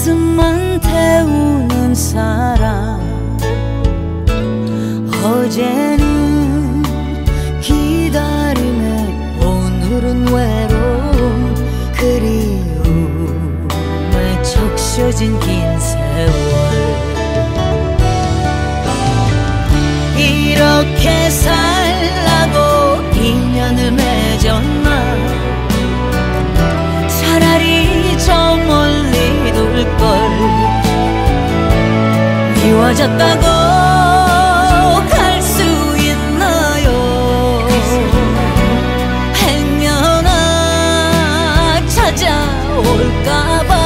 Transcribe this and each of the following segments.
가슴만 태우는 사랑. 어제는 기다림에 오늘은 외로움, 그리움에 적셔진 긴 세월. 이렇게 살라고 인연을 맺었나. 차라리 저 멀리 둘걸. 미워졌다고 갈 수 있나요. 행여나 찾아올까봐.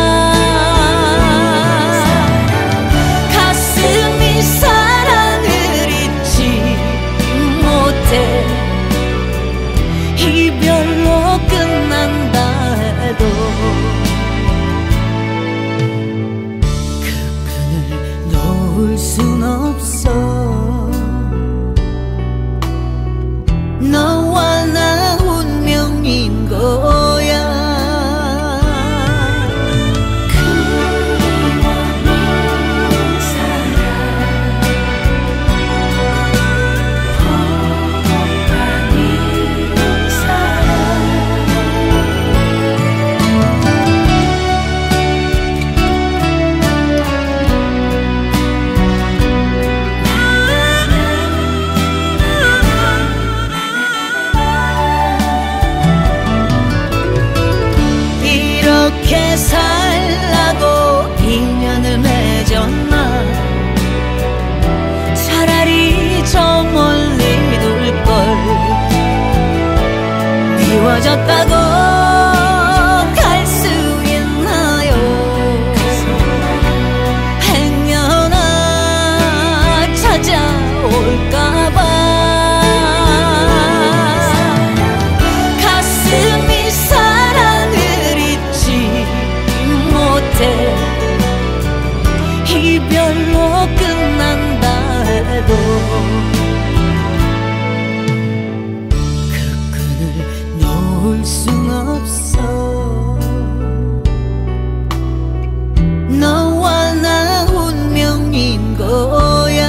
가슴이 사랑을 잊지 못해. 이별로 끝난다 해도 그 끈을 놓을 순 없어. 너와 나 운명인 거야. 그리워하는 사랑, 허무한 이 사랑. 이렇게 살라고 인연을 맺었나. 차라리 저 멀리 둘걸. 미워졌다고 갈 수 있나요. 행여나 찾아올까봐. 가슴이 사랑을 잊지 못해. 이별로 끝난다 해도 그 끈을 놓을 순 없어. 너와 나 운명인 거야.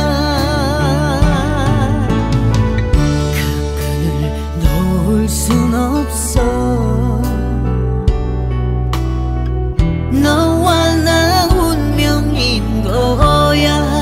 그 끈을 놓을 순 없어. 너와 나 운명인 거야.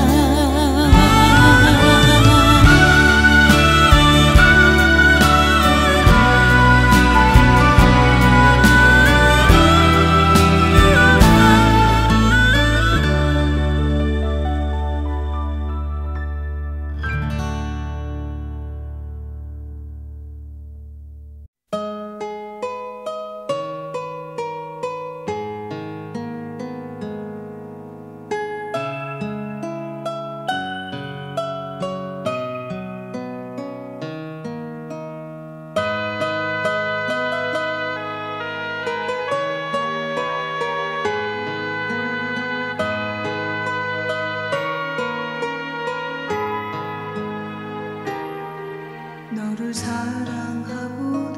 너를 사랑하고도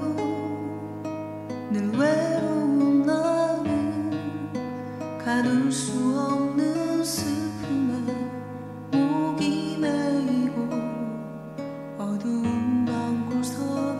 늘 외로운 나는 가둘 수 없는 슬픔에 목이 메이고 어두운 방 구석에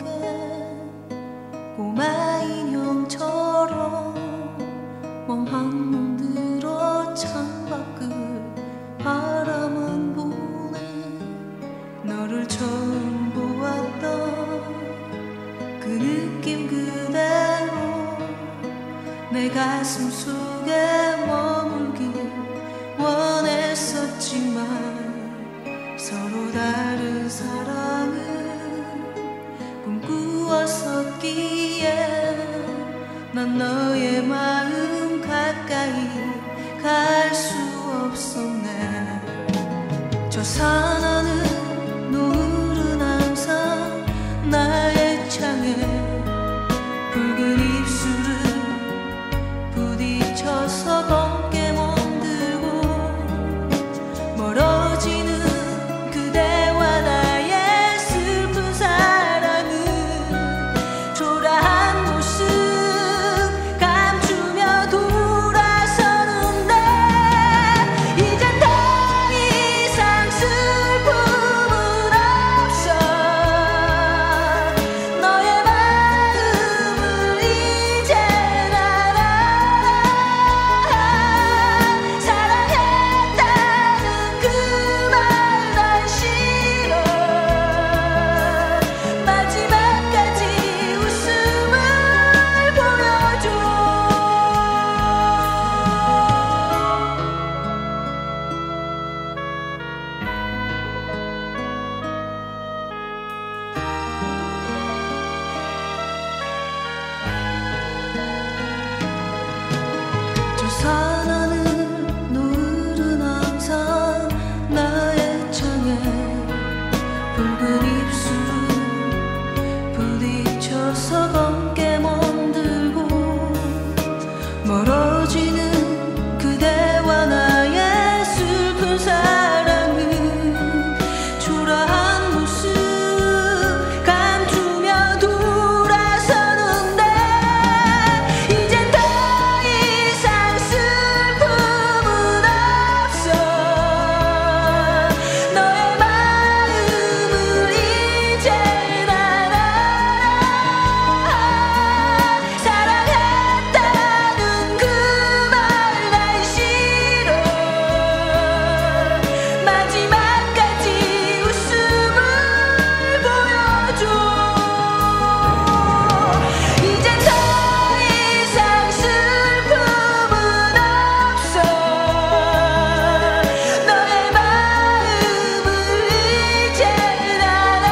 꼬마 인형처럼 멍한 눈 들어 창밖을 바라만 보네. 너를 처음 보았던 그 느낌 그대로 내 가슴 속에 머물길 원했었지만 서로 다른 사랑을 꿈꾸었었기에 난 너의 마음 가까이 갈 수 없었네. 저 산 하늘 노을은 항상 나의 창에 붉은 입술을 부딪혀서 검게 멍들고 멀어지는 그대와 나의 슬픈 사랑은 초라한 모습 감추며 돌아서는데 지쳐서 검게 멍들고 멀어지는 그대와 나의 슬픈 사랑은 초라한 모습 감추며 돌아서는데 이젠 더 이상 슬픔은 없어. 너의 마음을 이제 난 알아. 사랑했다는 그 말 난 싫어. 마지막까지 웃음을 보여줘. 이젠 더 이상 슬픔은 없어. 너의 마음을 이제 난 알아.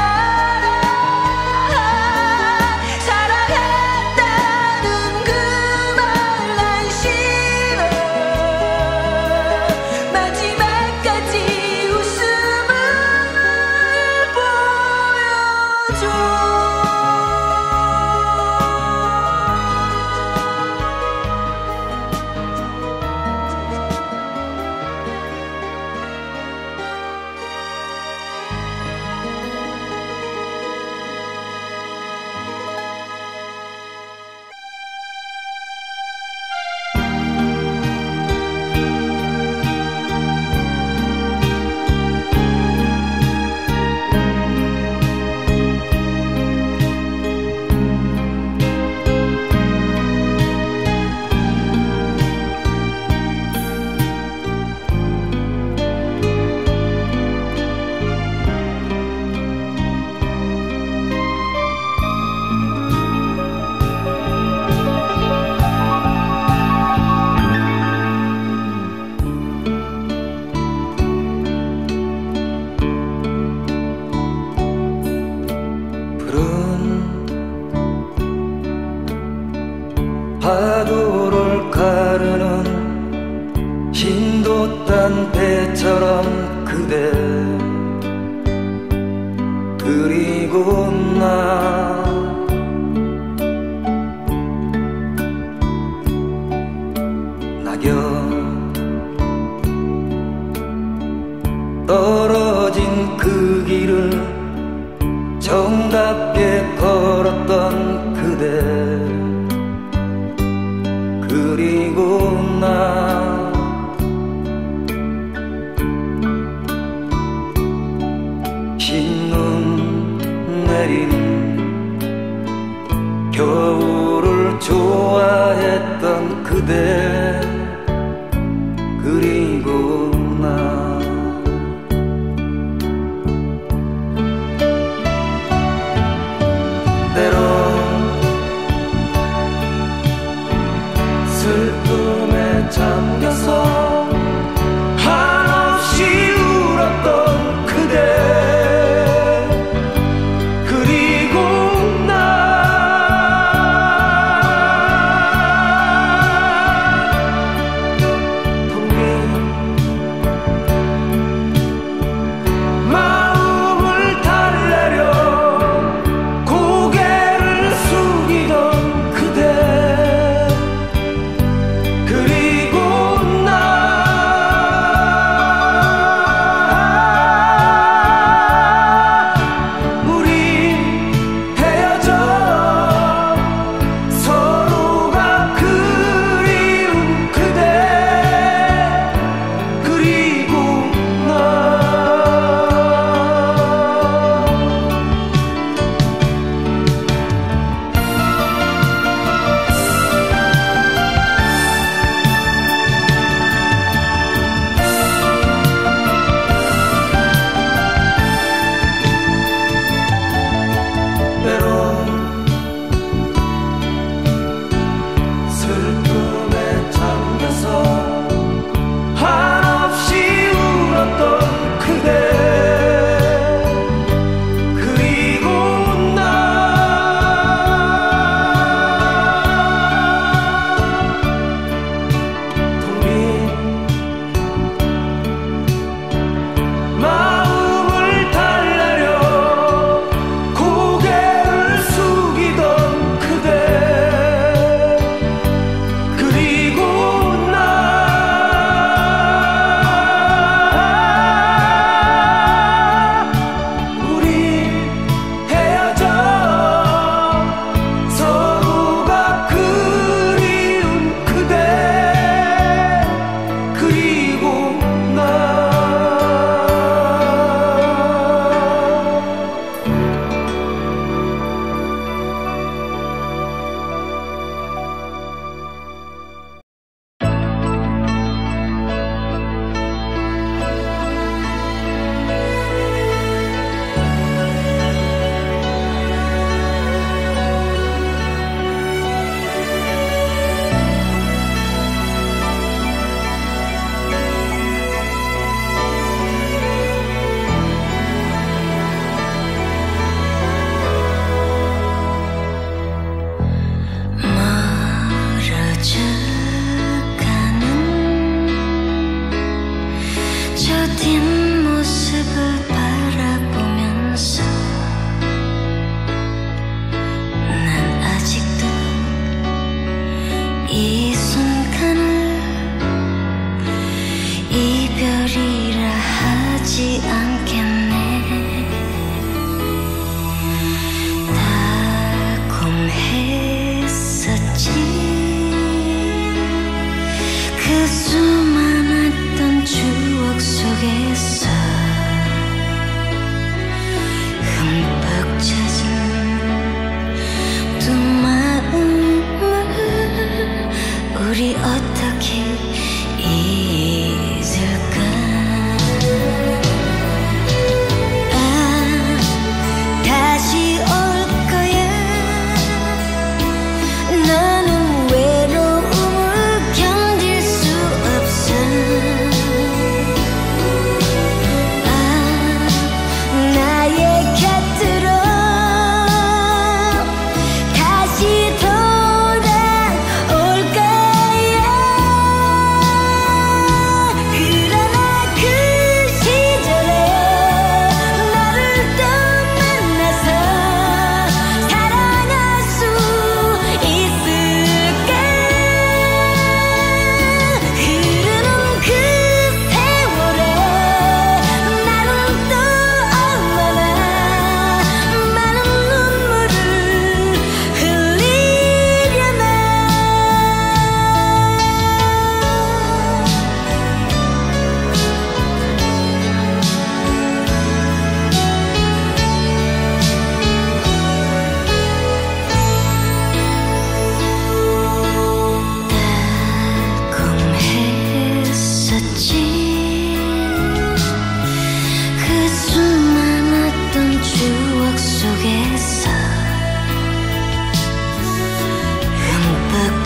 사랑했다는 그 말 난 싫어. 마지막까지 웃음을 보여줘. 푸른 파도를 가르는 힘도 딴 배처럼 그대 그리고 나 낙엽 떨어진 그 길을 정답게 걸었던 그대 그리고 나 흰눈 내린 겨울을 좋아했던 그대 그리고 나 때론 슬픔에 잠겨서 한없이 울었던 그대 그리고 나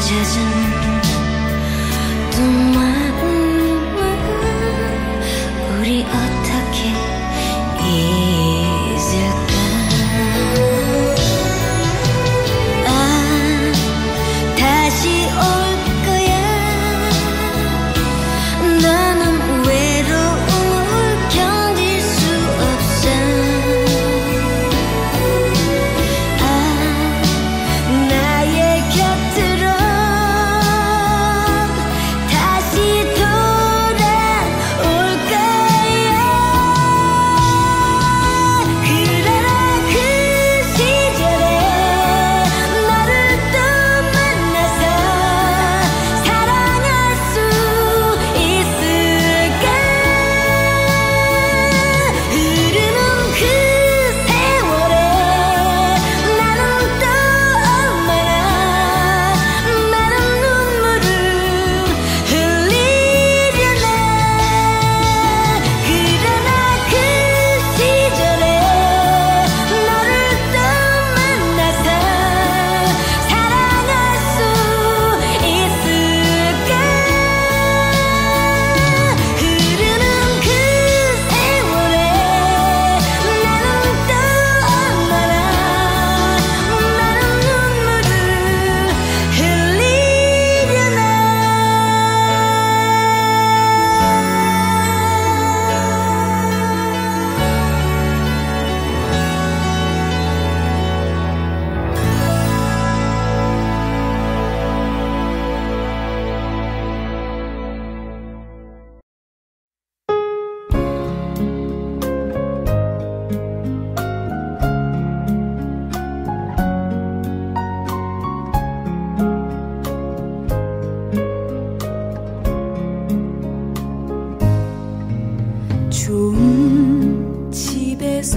좋은 집에서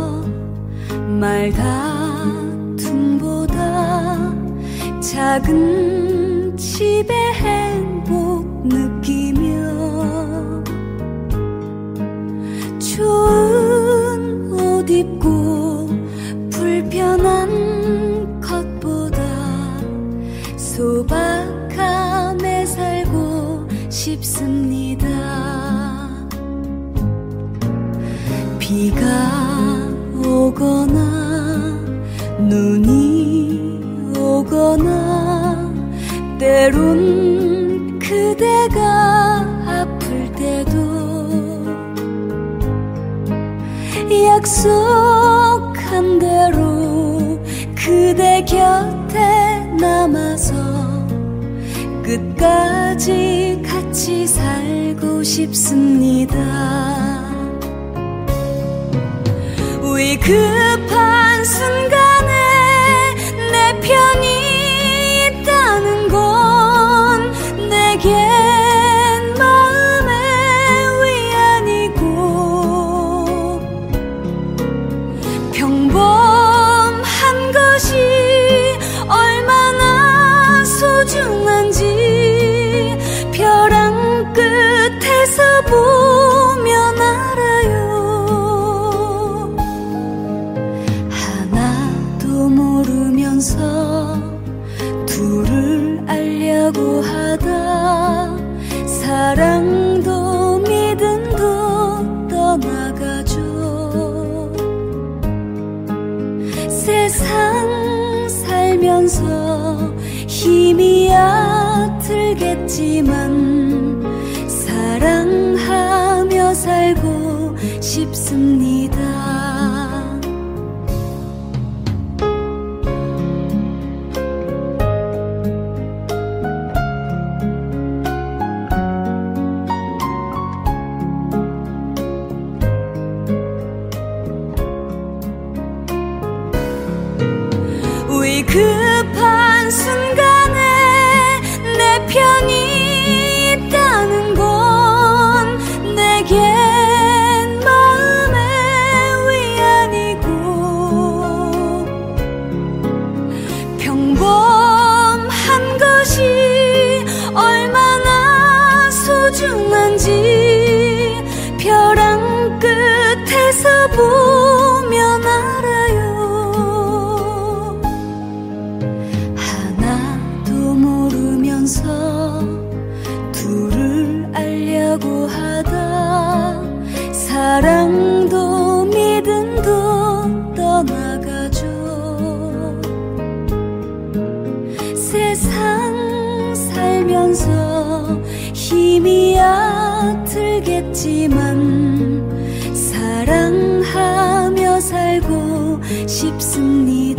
말 다툼보다 작은 집의 행복 느끼며 좋은 옷 입고 불편한 것보다 소박함에 살고 싶습니다. 비가 오거나 눈이 오거나 때론 그대가 아플 때도 약속한 대로 그대 곁에 남아서 끝까지 같이 살고 싶습니다. 위급한 순간에 내 편이 있다는 건 내겐 마음의 위안이고 평범한 것이 얼마나 소중한지 벼랑 끝에서 보면 알아요. 모르면서 둘을 알려고 하다 사랑도 믿음도 떠나가죠. 세상 살면서 힘이야 들겠지만 사랑하며 살고 싶습니다. 위급한 순간에 내 편이 있다는 건 내겐 마음의 위안이고 평범한 것이 얼마나 소중한지 벼랑 끝에서 보면 알아요. 모르 알면서 힘이 얕들겠지만 사랑하며 살고 싶습니다.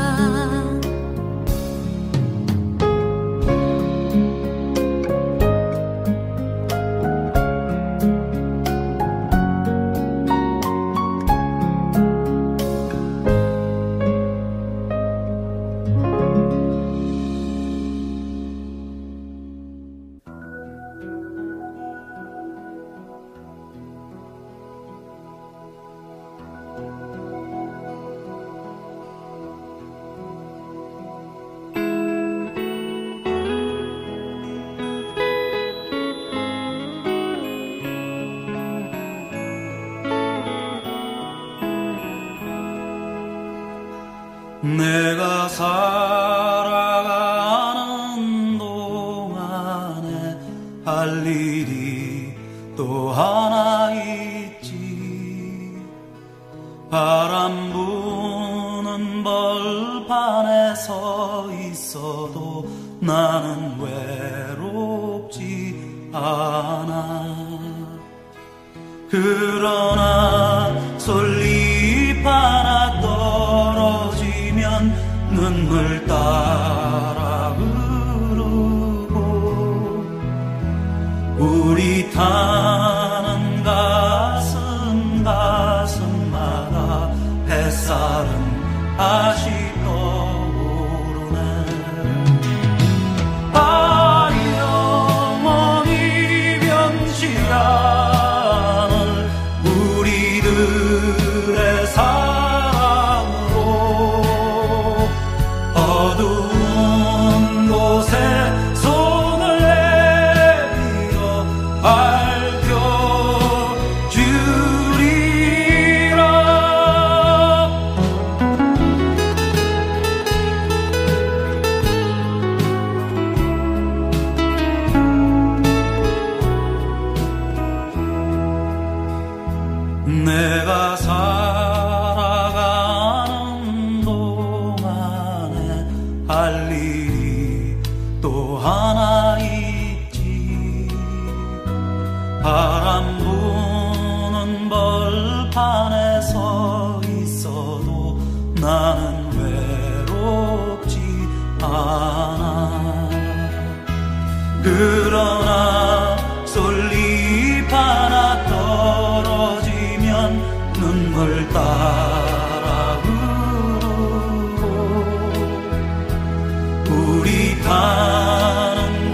내가 살아가는 동안에 할 일이 또 하나 있지. 바람 부는 벌판에 서 있어도 나는 외롭지 않아. 그러나 솔잎 하나 떨어지면 눈물 따라 흐르고 우리 타는 가슴마다 햇살은 다시 떠오르네. 영원히 변치 않을 우리들의 사랑으로 어두운 곳에 손을 내밀어 밝혀주리라. 내가 살아가는 동안에 할 일이 또 하나 있지. 바람 부는 벌판에 서 있어도 나는 외롭지 않아. 그러나 솔잎 하나 떨어지면 눈물 따라 흐르고 우리 타는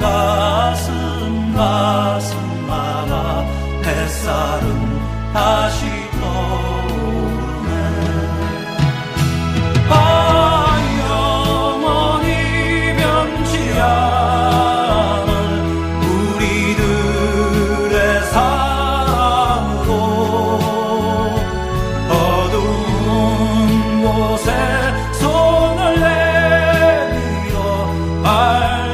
가슴마다 햇살은 다시 떠오르네. 영원히 변치 않을 우리들의 사랑으로 어두운 곳에 손을 내밀어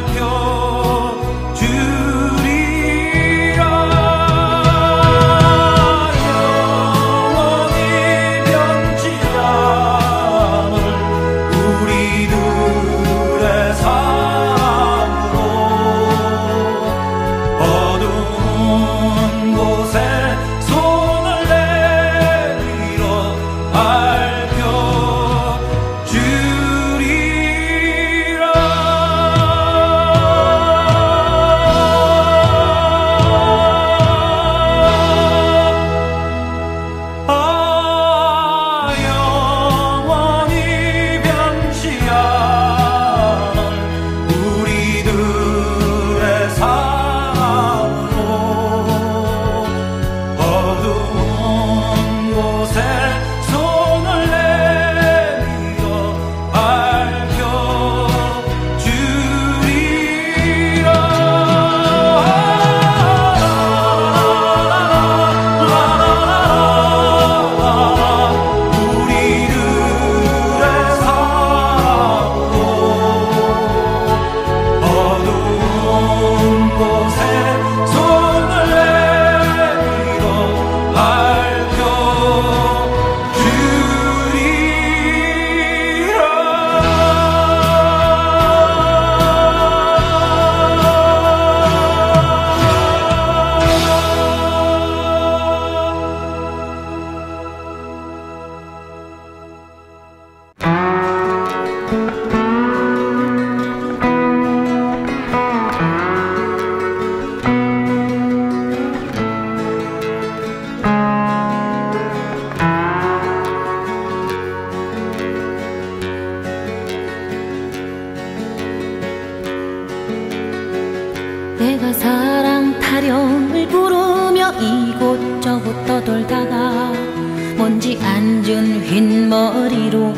내가 사랑 타령을 부르며 이곳저곳 떠돌다가 먼지 앉은 흰머리로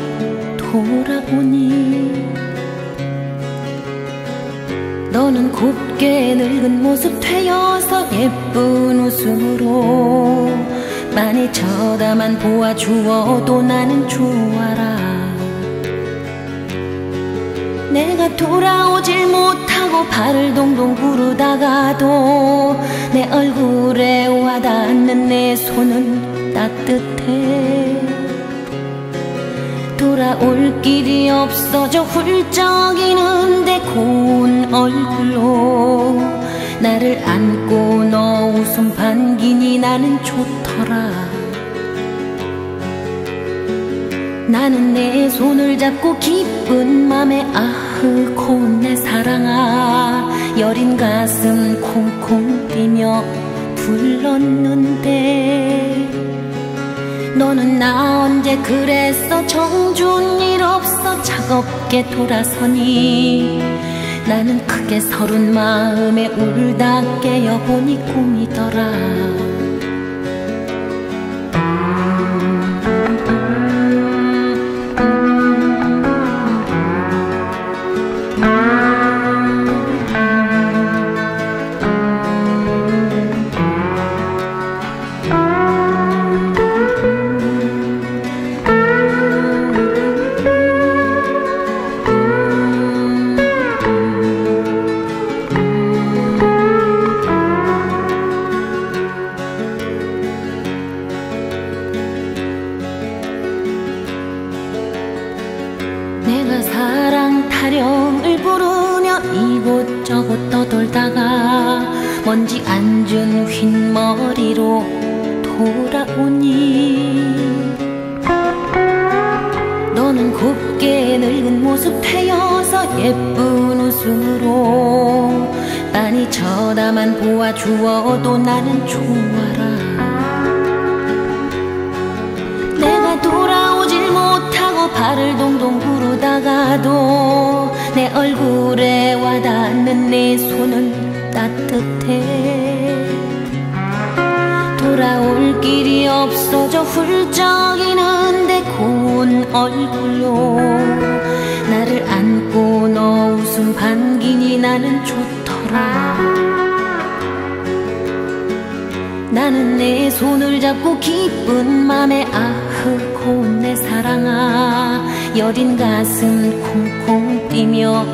돌아보니 너는 곱게 늙은 모습 되어서 예쁜 웃음으로 많이 쳐다만 보아주어도 나는 좋아라. 내가 돌아오질 못하고 발을 동동 구르다가도 내 얼굴에 와닿는 내 손은 따뜻해. 돌아올 길이 없어져 훌쩍이는데 고운 얼굴로 나를 안고 너 웃음 반기니 나는 좋더라. 나는 내 손을 잡고 기쁜 맘에 아흐 고운 내 사랑아 여린 가슴 콩콩 뛰며 불렀는데 너는 나 언제 그랬어 정준 일 없어 차갑게 돌아서니 나는 크게 서른 마음에 울다 깨어보니 꿈이더라. 내가 사랑 타령을 부르며 이곳저곳 떠돌다가 먼지 앉은 흰머리로 돌아오니 너는 곱게 늙은 모습 되어서 예쁜 웃음으로 많이 쳐다만 보아주어도 나는 좋아라. 내가 돌아오질 못하고 발을 동동 구르다가도 내 얼굴에 와닿는 내 손은 따뜻해. 돌아올 길이 없어져 훌쩍이는데 고운 얼굴로 나를 안고 너 웃음 반기니 나는 좋더라. 나는 내 손을 잡고 기쁜 맘에 아흐 고운 내 사랑아 여린 가슴 콩콩 뛰며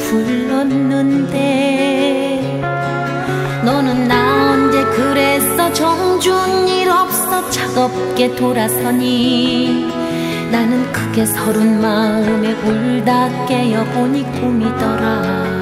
불렀는데 너는 나 언제 그랬어 정준 일 없어 차갑게 돌아서니 나는 크게 서른 마음에 울다 깨어보니 꿈이더라.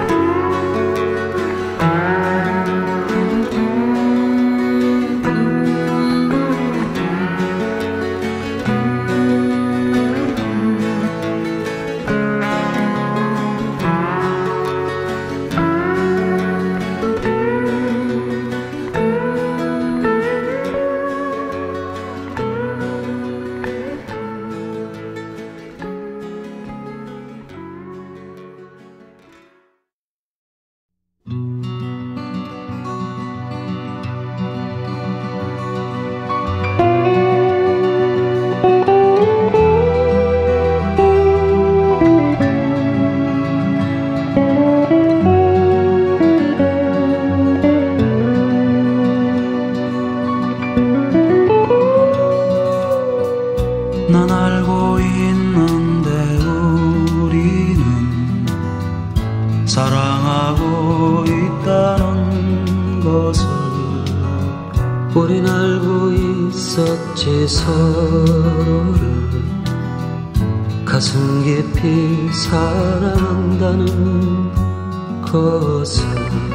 난 알고 있는데 우리는 사랑하고 있다는 것을 우린 알고 있었지 서로를 가슴 깊이 사랑한다는 것을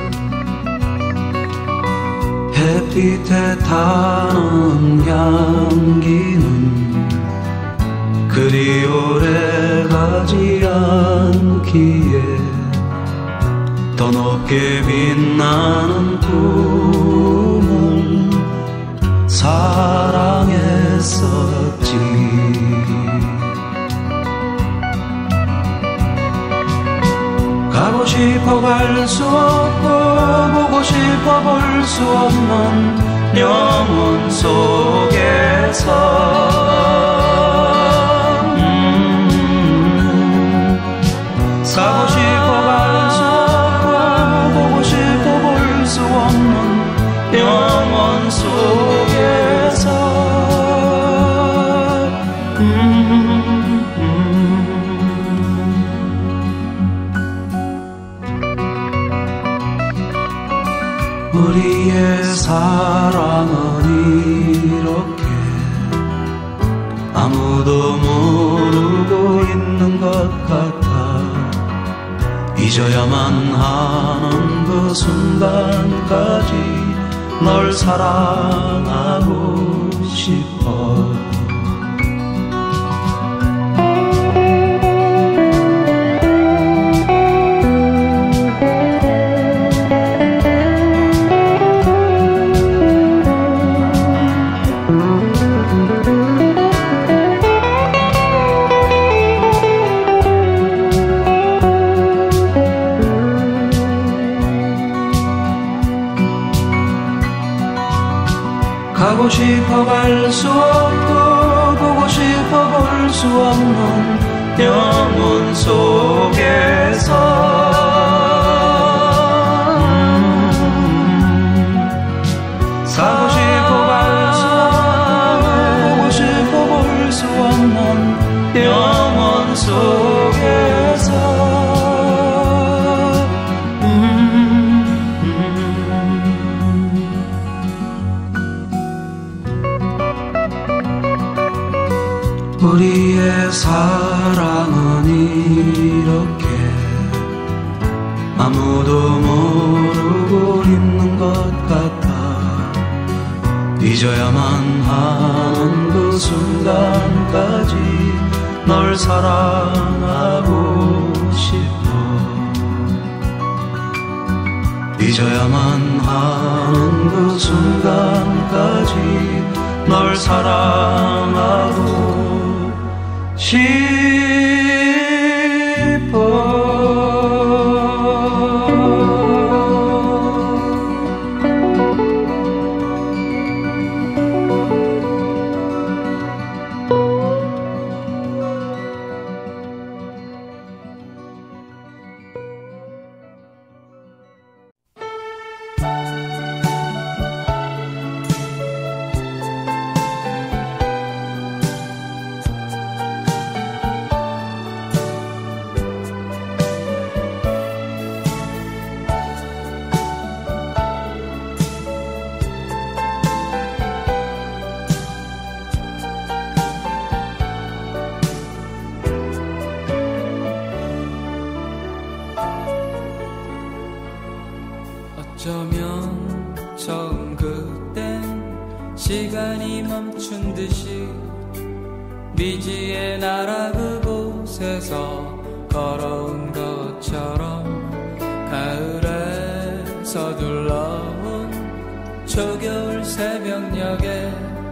햇빛에 타는 향기는 그리 오래 가지 않기에 더 높게 빛나는 꿈을 사랑했었지. 가고 싶어 갈 수 없고 보고 싶어 볼 수 없는 영혼 속에서 가고 싶어 갈 수 없고 보고 싶어 볼 수 없는 영혼 속에서 우리의 사랑은 이렇게 아무도 모르고 있는 것 같아 잊어야만 하는 그 순간까지 널 사랑하고 싶어 가고 싶어 갈 수 없고 보고 싶어 볼 수 없는 영혼 속에서 가고 싶어 갈 수 없고 보고 싶어 볼 수 없는 영혼 속에서 우리의 사랑은 이렇게 아무도 모르고 있는 것 같아 잊어야만 하는 그 순간까지 널 사랑하고 싶어 잊어야만 하는 그 순간까지 널 사랑하고 싶어 어쩌면 처음 그땐 시간이 멈춘 듯이 미지의 나라 그곳에서 걸어온 것처럼 가을에 서둘러온 초겨울 새벽녘에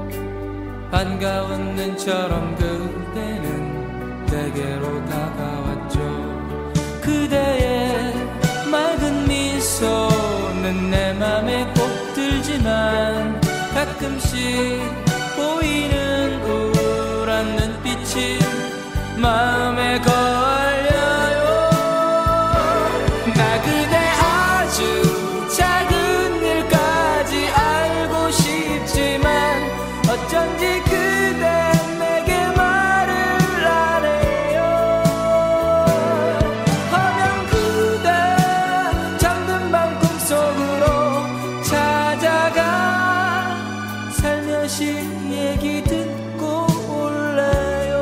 반가운 눈처럼 그대는 내게로 다가왔죠. 그대의 맑은 미소는 내 맘에 꼭 들지만 가끔씩 보이는 우울한 눈빛이 마음에 걸려요. 나 그대 아주 작은 일까지 알고 싶지만 어쩐지 그대 내게 말을 안 해요. 허면 그대 잠든 밤 꿈속으로 찾아가 살며시 얘기 듣고 올래요.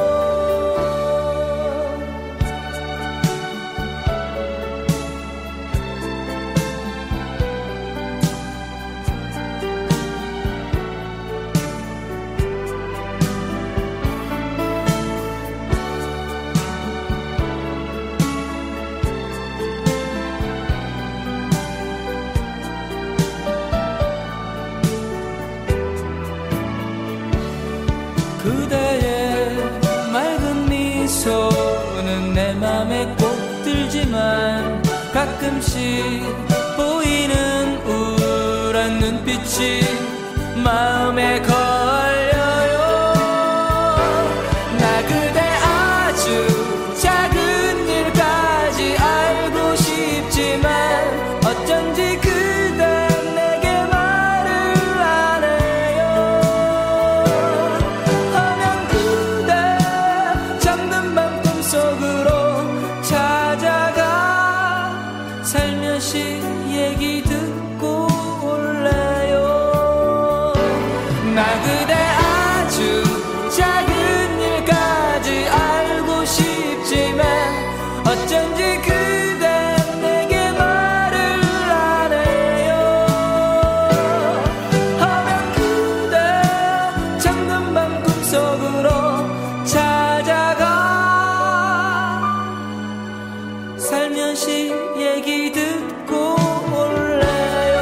그대의 맑은 미소는 내 맘에 꼭 들지만 가끔씩 보이는 우울한 눈빛이 마음에 걸려요. 나 그대 아주 작은 일까지 알고 싶지만 어쩐지 그대 내게 말을 안 해요. 하면 그대 잠든 밤 꿈속으로 찾아가 살며시 얘기 듣고 올래요. 나 그대 아주 작은 일까지 알고 싶지만 어쩐지 그대 내게 말을 안 해요. 하면 그대 잠든 밤 꿈속으로 찾아가 살며시 얘기 듣고 올래요.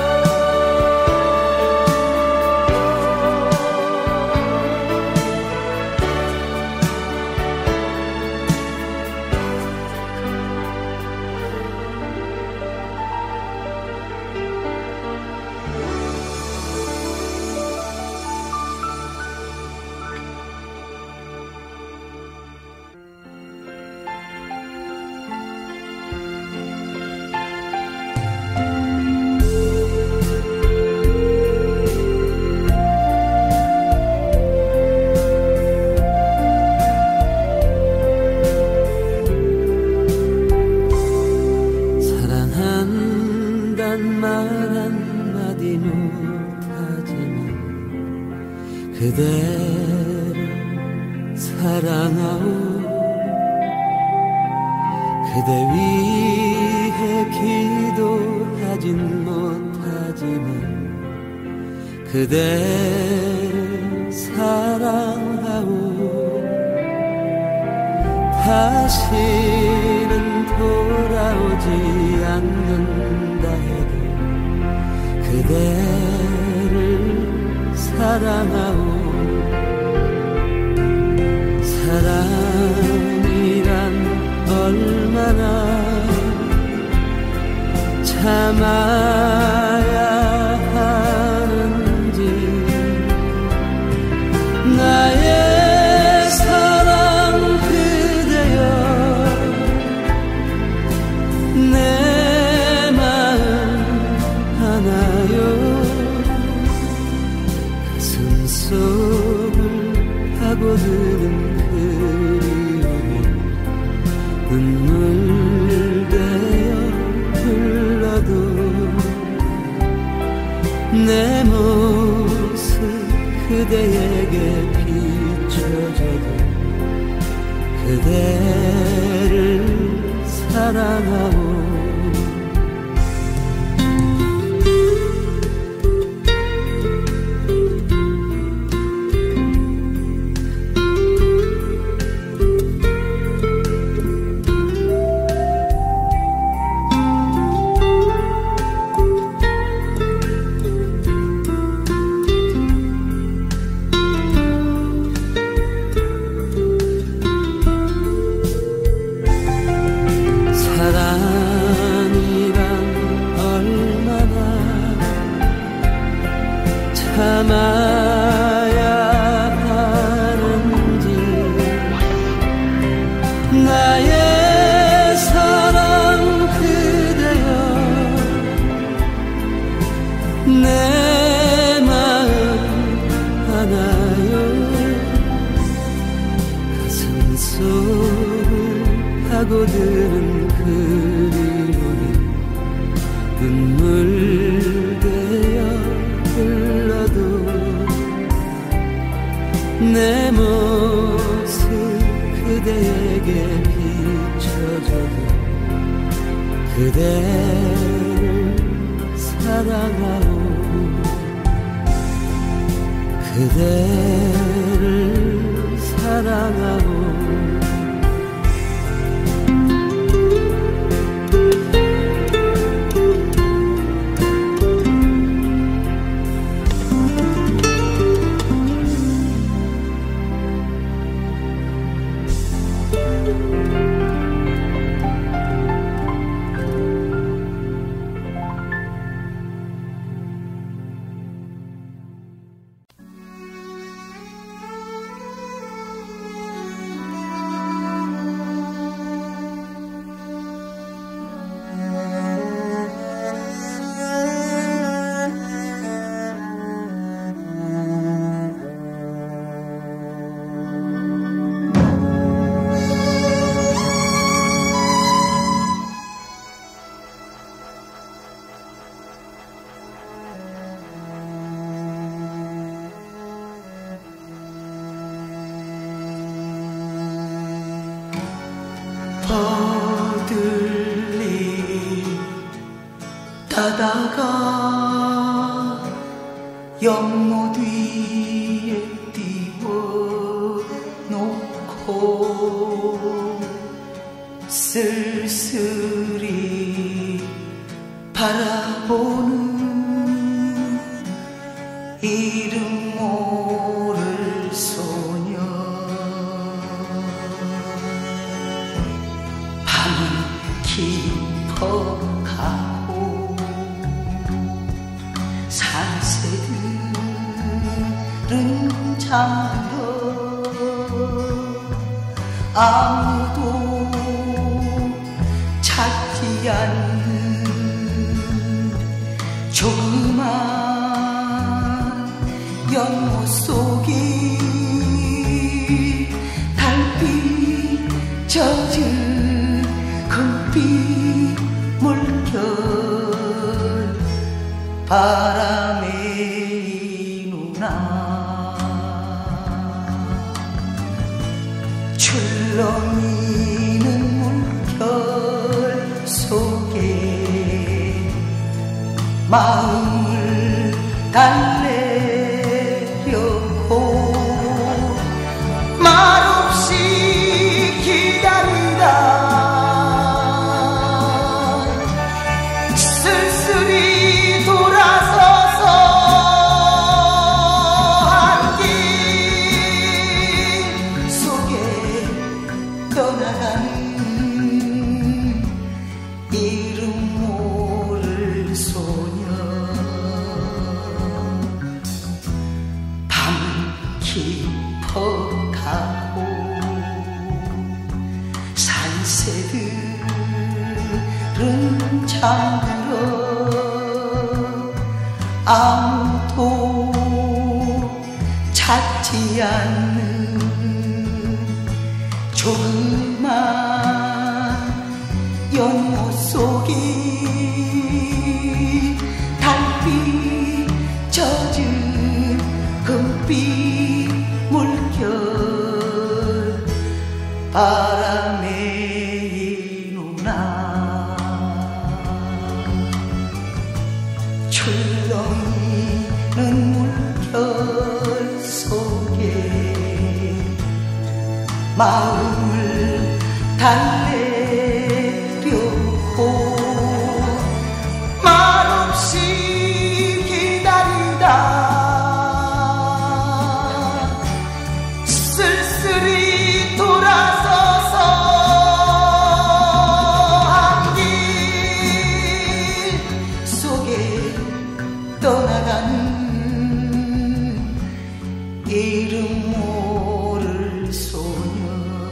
사랑한단 말 한마디 못하지만 그대를 사랑하오. 그대 위해 기도하진 못하지만 그대를 사랑하오. 다시는 돌아오지 않는다 해도 그대를 사랑하오. 사랑이란 얼마나 참아야 하는지 나의 사랑 그대여 내 마음 하나요. 가슴 속을 파고드는 그리움이 눈물 되어 흘러도 내 모습 그대에게 비춰져도 그대를 사랑하오. 사랑이란 얼마나 참아야 하는지 나의 사랑 그대여 내 마음 하나요. 가슴 속을 파고드는 그리움이 눈물 되어 흘러도 내 모습 그대에게 비춰져도 그대를 사랑하오. 그대를 사랑하오. 가다가 연못 위에 띄워놓고 쓸쓸히 바라보는 이름 모를 소녀. 밤은 깊어가고 산새들은 잠들어 아무도 찾지 않는 조그만 연못 속이 달빛 젖은 금빛 물결 바람에 누나 출렁이는 물결 속에 마음을 달래려고 말없이 기다리다 쓸쓸히 돌아서서 한 길 속에 떠나가는 이름 모를 소녀. 밤은 깊어가고 산새들은 잠들어 아무도 찾지 않는 조그만 연못 속이 달빛 젖은 금빛 물결 바람에 누나 출렁이는 물결 속에 마음을 달래려고 말없이 기다리다 쓸쓸히 돌아서서 한 길 속에 떠나가는 이름 모를 소녀.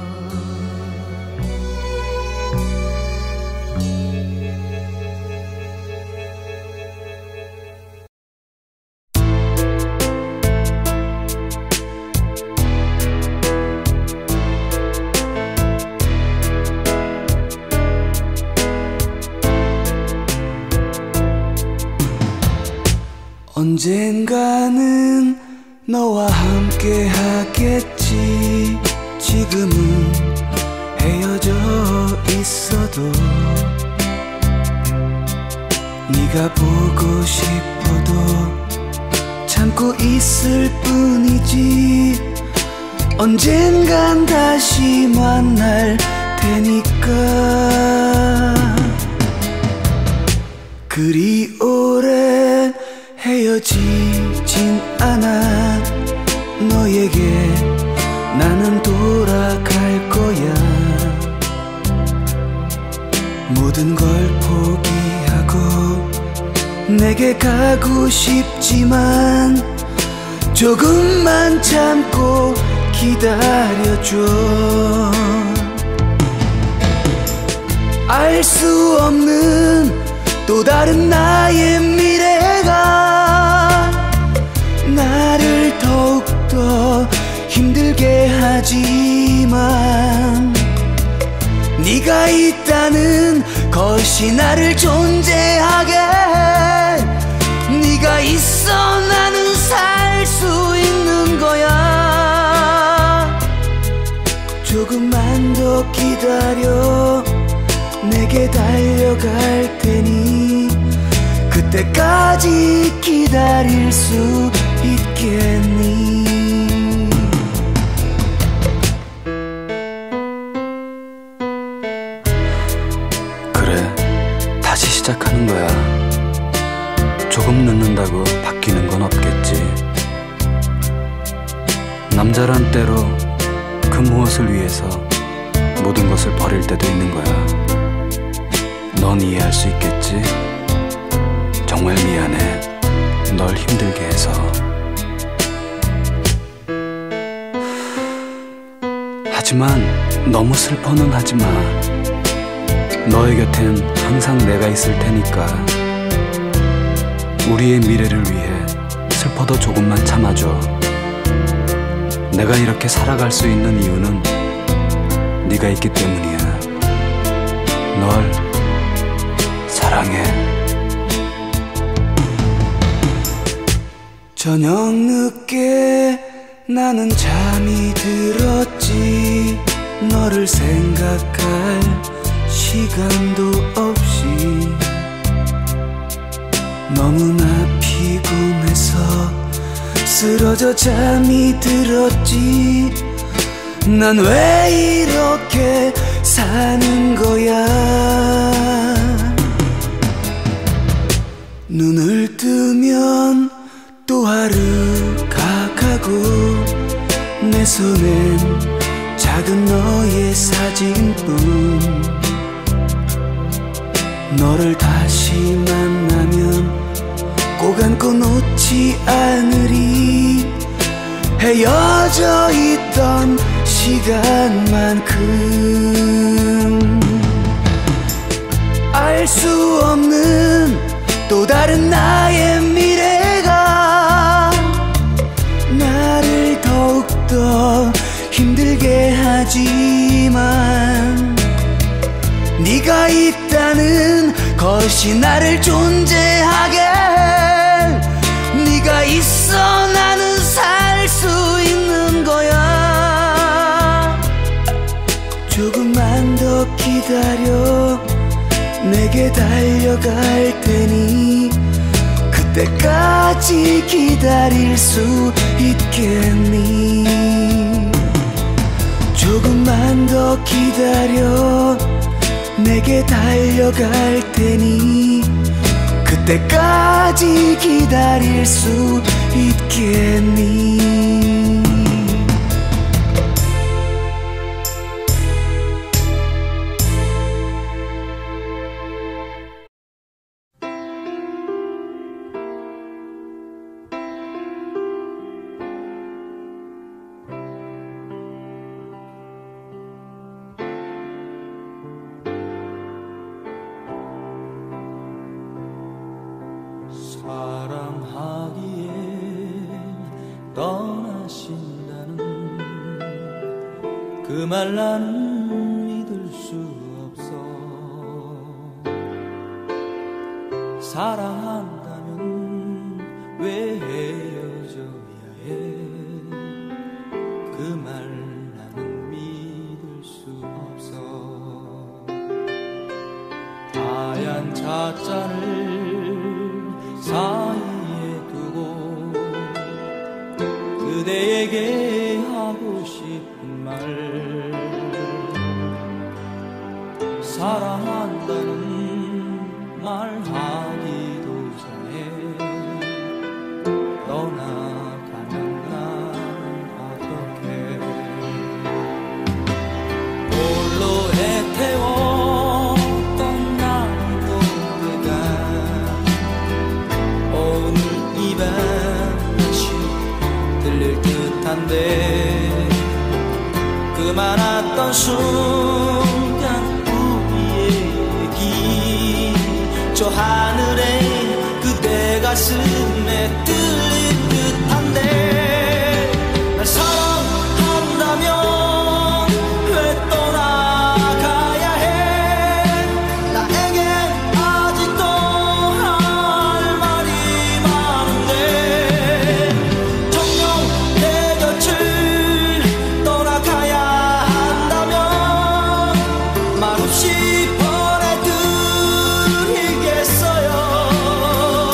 언젠가는 너와 함께 하겠지. 지금은 헤어져 있어도 네가 보고 싶어도 참고 있을 뿐이지. 언젠간 다시 만날 테니까. 그리 오래 헤어지진 않아. 너에게 나는 돌아갈 거야. 모든 걸 포기하고 내게 가고 싶지만 조금만 참고 기다려줘. 알 수 없는 또 다른 나의 미래가 나를 더욱더 힘들게 하지만 네가 있다는 것이 나를 존재하게 해. 네가 있어 나는 살 수 있는 거야. 조금만 더 기다려. 내게 달려갈 테니 그때까지 기다릴 수 있겠니? 그래, 다시 시작하는 거야. 조금 늦는다고 바뀌는 건 없겠지. 남자란 때로 그 무엇을 위해서 모든 것을 버릴 때도 있는 거야. 넌 이해할 수 있겠지? 정말 미안해, 널 힘들게 해서. 하지만 너무 슬퍼는 하지 마. 너의 곁엔 항상 내가 있을 테니까. 우리의 미래를 위해 슬퍼도 조금만 참아줘. 내가 이렇게 살아갈 수 있는 이유는 네가 있기 때문이야. 널 사랑해. 저녁 늦게 나는 잠이 들었지. 너를 생각할 시간도 없이 너무나 피곤해서 쓰러져 잠이 들었지. 난 왜 이렇게 사는 거야? 눈을 뜨면 또 하루가 가고 내 손엔 작은 너의 사진뿐. 너를 다시 만나면 꼭 안고 놓지 않으리. 헤어져 있던 시간만큼 알 수 없는 또 다른 나의 미래가 나를 더욱더 힘들게 하지만 네가 있다는 것이 나를 존재하게 해. 네가 있어 나는 살 수 있는 거야. 조금만 더 기다려. 내게 달려갈 테니 그때까지 기다릴 수 있겠니? 조금만 더 기다려. 내게 달려갈 테니 그때까지 기다릴 수 있겠니? 사랑하기에 떠나신다는 그 말 나는 믿을 수 없어. 사랑한다면 왜 헤어져야 해? 그 말 나는 믿을 수 없어. 하얀 찻잔을 사이에 두고 그대에게 하고 싶은 말. 사랑한다는 말하기도 전에 떠나가면 난 어떡해. 홀로 애태웠던 나도 내가 오늘 이 밤 다시 들릴 듯한데 그 많았던 순간 우리의 얘기 저 하늘에 그대 가슴에 들릴 듯한데 날 사랑한다면 왜 떠나가야 해? 나에겐 아직도 할 말이 많은데 정녕 내 곁을 떠나가야 한다면 말없이 보내드리겠어요.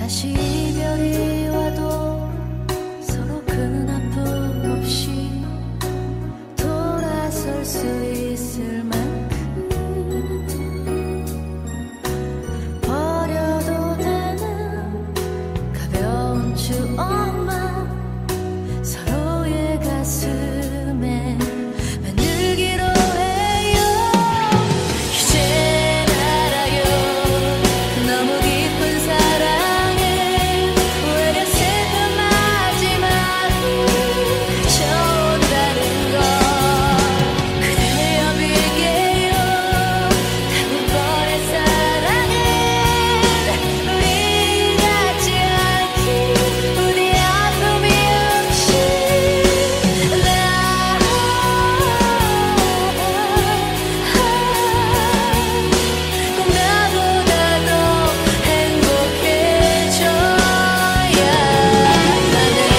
다시 이별이 와도 서로 큰 아픔 없이 돌아설 수 있을 만큼 버려도 되는 가벼운 추억만 서로의 가슴에 만들기로 해요. 이제 알아요. 너무 깊은 사랑에 외려 슬픈 마지막을 그쳐온다는 걸 그대여 빌게요. 다음번의 사랑은 우리 같지 않기 부디 아픔이 없이 꼭 나보다 더 행복해져야 하네.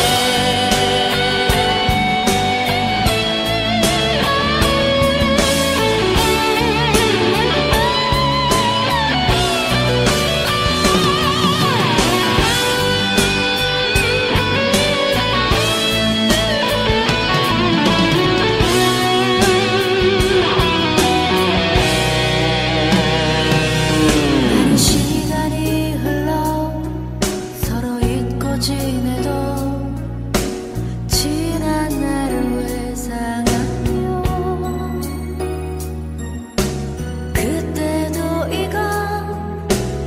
많은 시간이 흘러 서로 잊고 지내도 지난 날을 회상하며 그때도 이건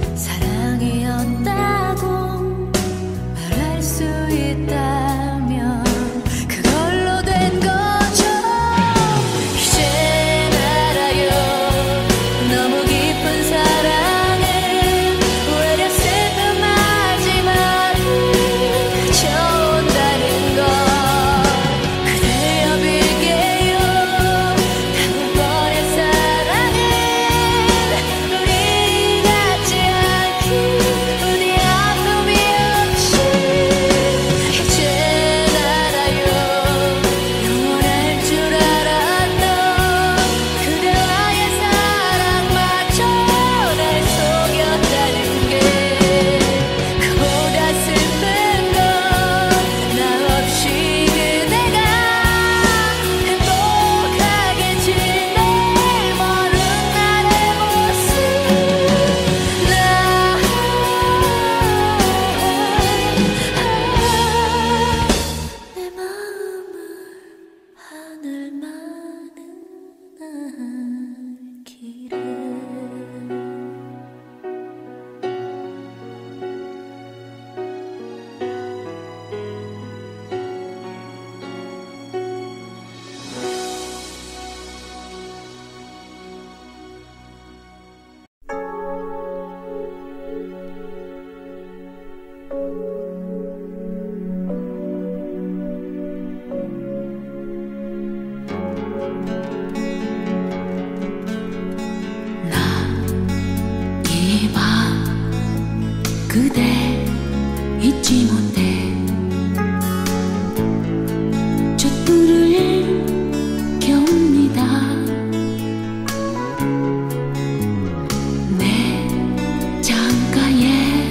사랑이었다고 말할 수 있다면 그걸로 된 거죠. 이제 알아요. 너무 깊은 사랑에 외려 슬픈 마지막을 그쳐온다는 걸 그대여 빌게요. 다음번의 사랑은 우리 같지 않기 부디 아픔이 없이 이제 알아요. 영원할 줄 알았던 그대와의 사랑마저 날 속였다는 게 그보다 슬픈 건 나 없이 그대가 행복하게 지낼 모른 나의 모습 내 마음을 하늘만은 알기를. 이 밤 그대 잊지 못해 촛불을 켭니다. 내 창가에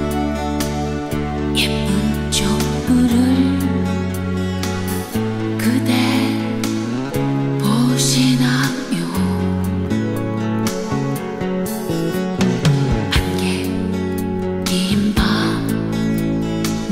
예쁜 촛불을 그대 보시나요? 안개 긴 밤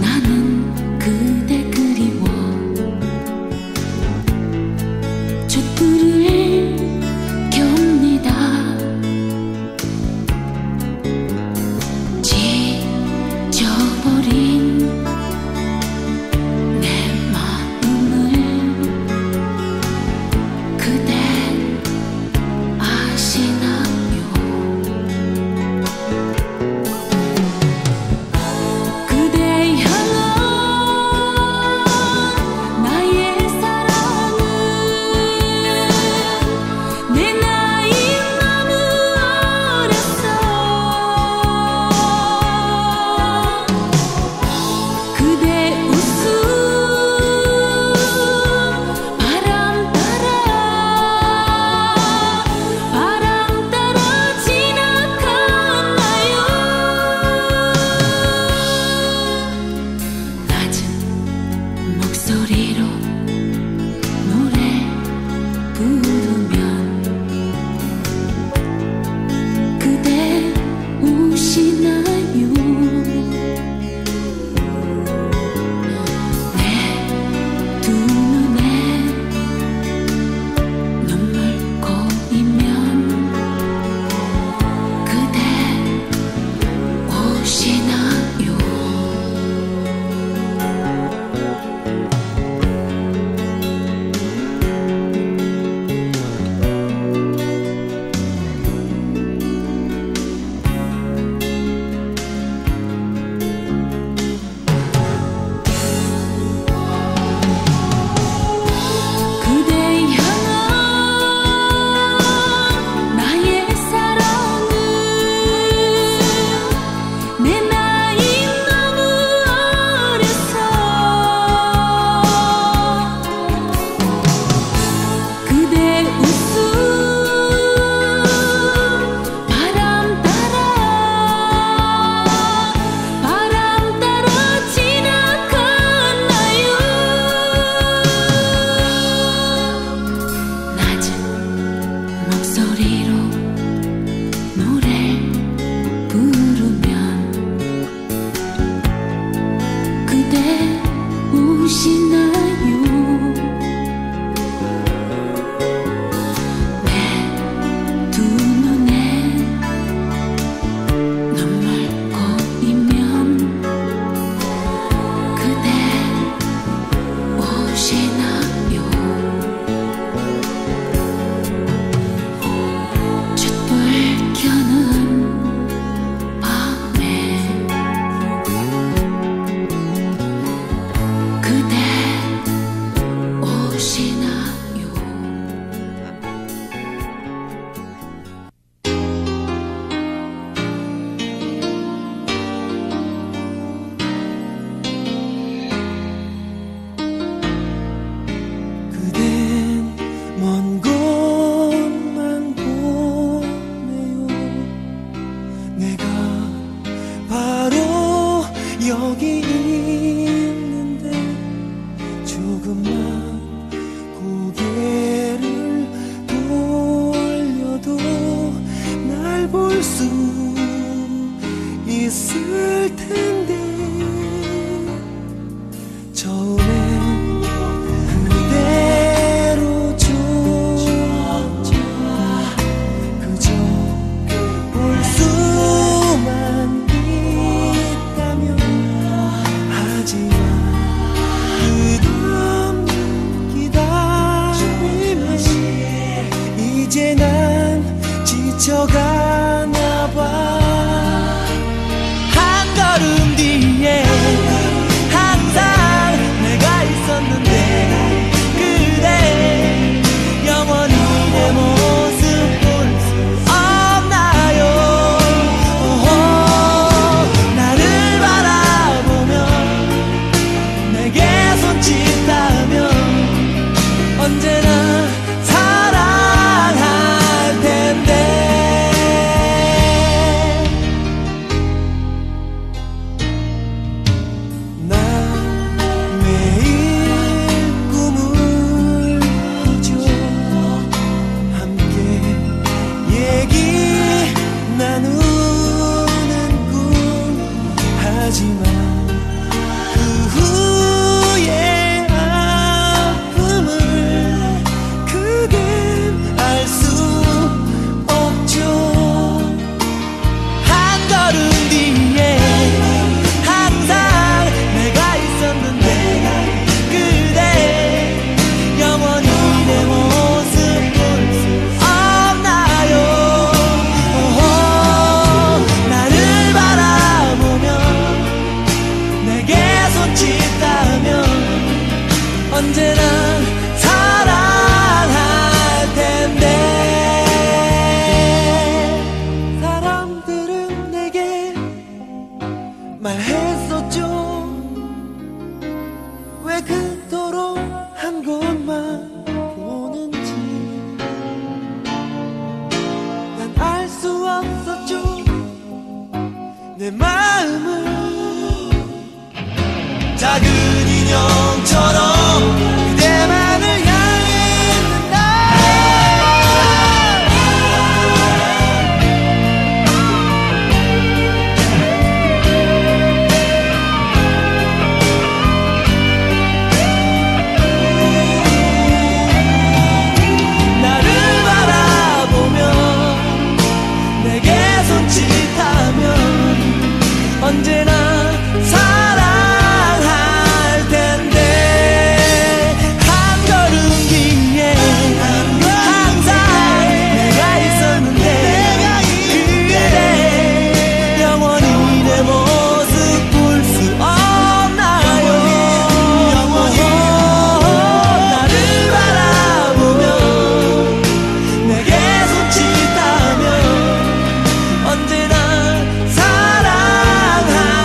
했을 텐데 처음엔 그대로죠. 그저 볼 수만 있다면. 하지만 끝없는 기다림에 이제 난 지쳐가나 봐. 한 걸음 뒤에 항상 내가 있었는데 그대 영원히 내 모습 볼 수 없나요? 나를 바라보며 내게 손짓하며 언제나 사랑할 텐데. 언제나 사랑할 텐데. 사람들은 내게 말했었죠. 왜 그토록 한 곳만 보는지. 난 알 수 없었죠. 내 마음을 작은 인형처럼 그대만을 향해 있는 나를 바라보며 내게 손짓하며 언제나 사랑할 텐데. 한 걸음 뒤에 항상 내가 있었는데 그대 영원히 내 모습 볼 수 없나요? 나를 바라보며 내게 손짓하며 언제나 사랑할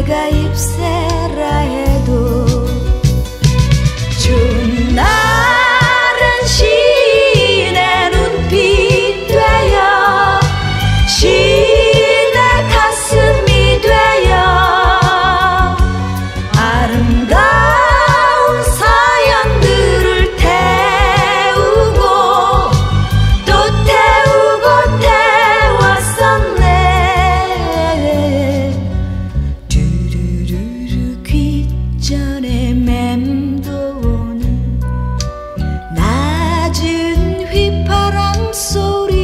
네가 입새라 해도 좋은 날은 신의 눈빛 되어 신의 가슴이 되어 아름다운 사연들을 태우고 또 태우고 태웠었네. 두루루루 귓전에 맴도는 낮은 휘파람 소리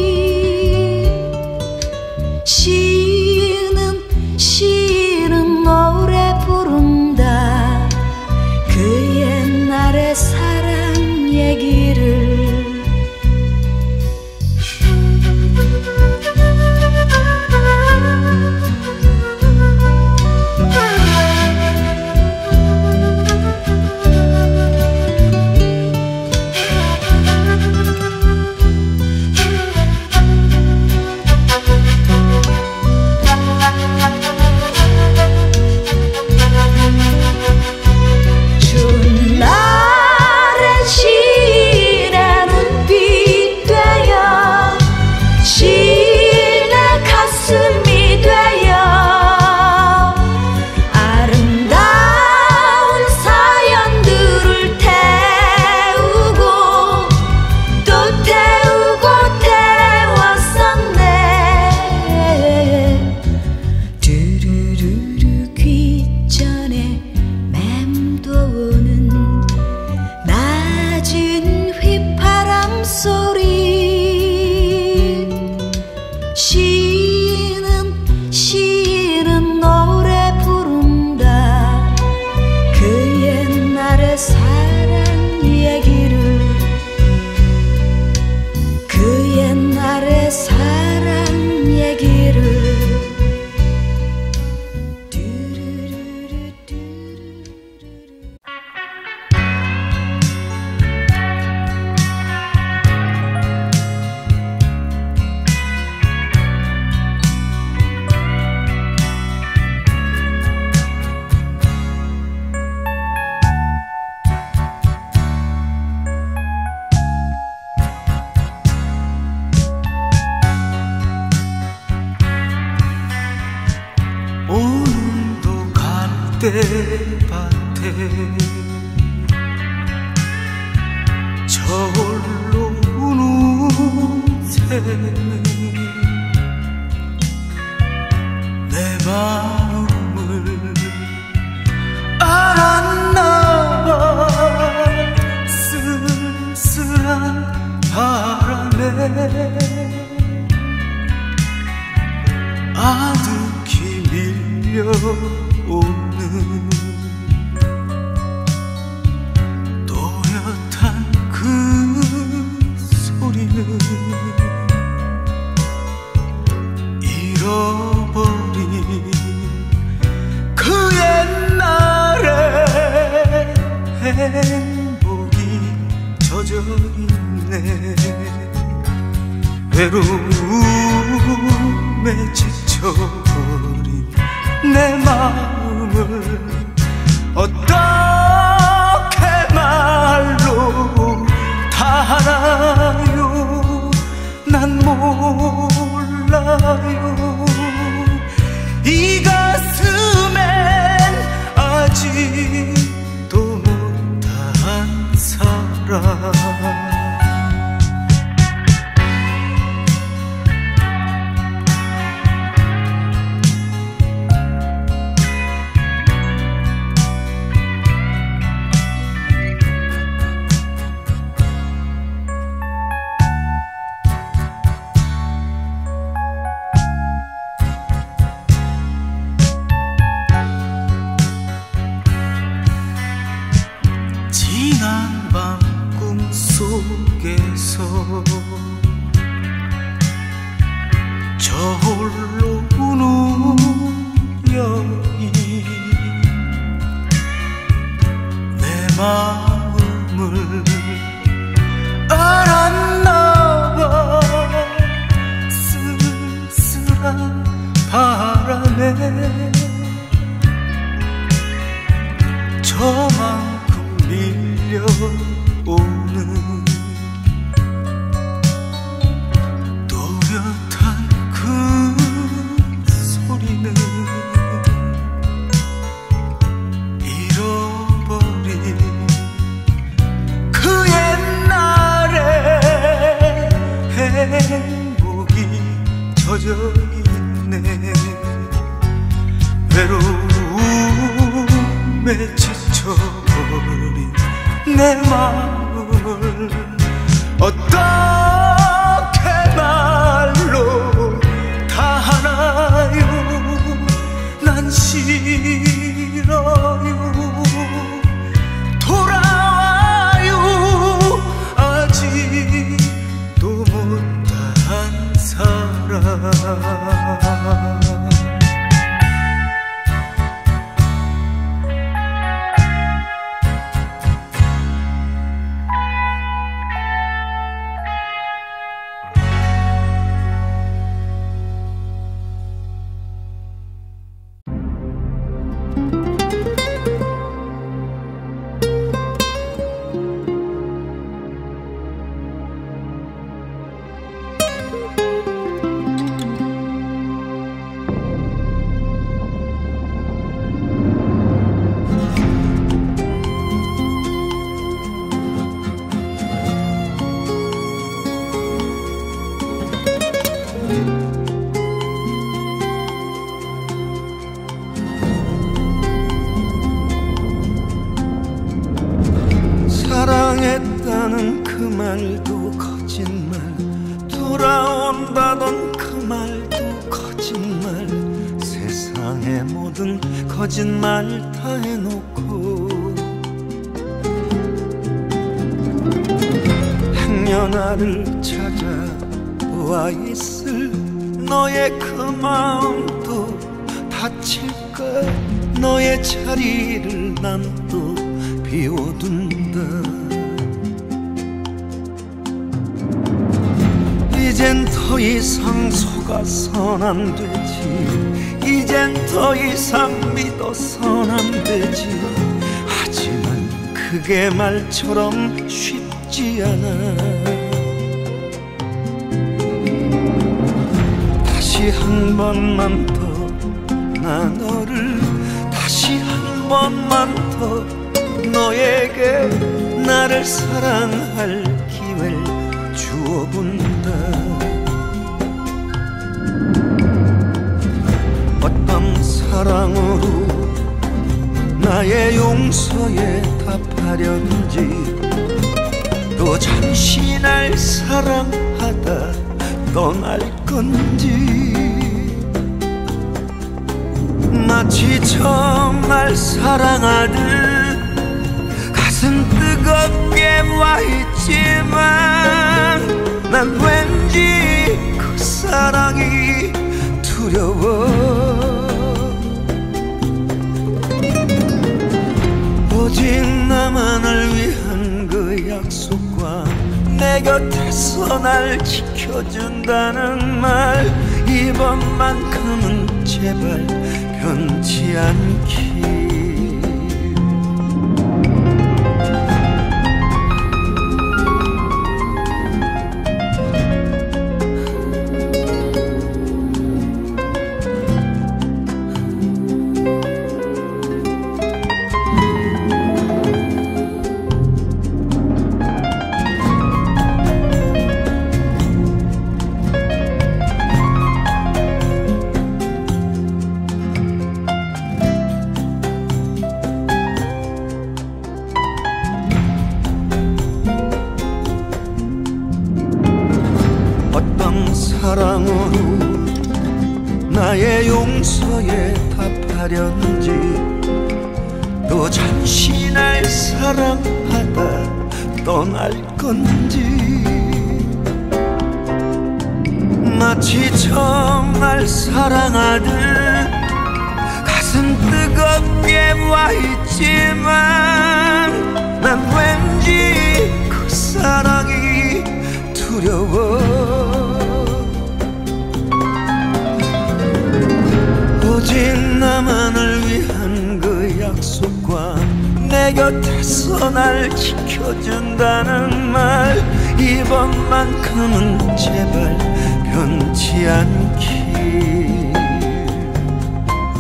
시는 노래 부른다 그 옛날의 사랑 얘기를. 좋은 날엔 신의 눈빛 되어 신의 가슴이 되어 아름다운 사연들을 태우고 또 태우고 태웠었네. 두루루루 귓전에 맴도는 낮은 휘파람 소리 시는 노래 부른다 그 옛날의 사랑 얘기를. 그 옛날의 사랑 얘기를. 오늘도 갈대밭에 저홀로 우는 새는 내 마음을 알았나봐. 쓸쓸한 바람에 아득히 밀려오는 또렷한 그 소리는 잃어버린 그 옛날의 행복이 젖어있네. 외로움에 지쳐버린 내 마음을 어떻게 말로 다 알아요. 난 몰라요. 이 가슴엔 아직도 못한 사랑. 지난 밤 꿈 잃어버린 그 옛날의 행복이 젖어있네. 외로움에 지쳐버린 내 마음을 어떻게 말로 다 하나요. 난 싫어요. 돌아와요. 아직도 못한 사람. 사랑했다는 그 말도 거짓말, 돌아온다던 그 말도 거짓말, 세상의 모든 거짓말 다 해놓고 행여나를 찾아와 있을 너의 그 마음도 다칠까. 너의 자리를 난 또 비워둔다. 이젠 더 이상 속아선 안 되지. 이젠 더 이상 믿어선 안 되지. 하지만 그게 말처럼 쉽지 않아. 다시 한 번만 더 나 너를, 다시 한 번만 더 너에게 나를 사랑할 기회를 주어본다. 어떤 사랑으로 나의 용서에 답하려는지, 또 잠시 날 사랑하다 떠날 건지. 마치 처음 날 사랑하듯 가슴 뜨겁게 와 있지만, 난 왠지 그 사랑이 두려워. 오직 나만을 위한 그 약속과 내 곁에서 날 지켜준다는 말, 이번만큼은 제발 변치 않기. 사랑으로 나의 용서에 답하려는지, 또 잠시 날 사랑하다 떠날 건지. 마치 처음 날 사랑하듯 가슴 뜨겁게 와 있지만, 난 왠지 그 사랑이 두려워. 오직 나만을 위한 그 약속과 내 곁에서 날 지켜준다는 말, 이번만큼은 제발 변치 않기.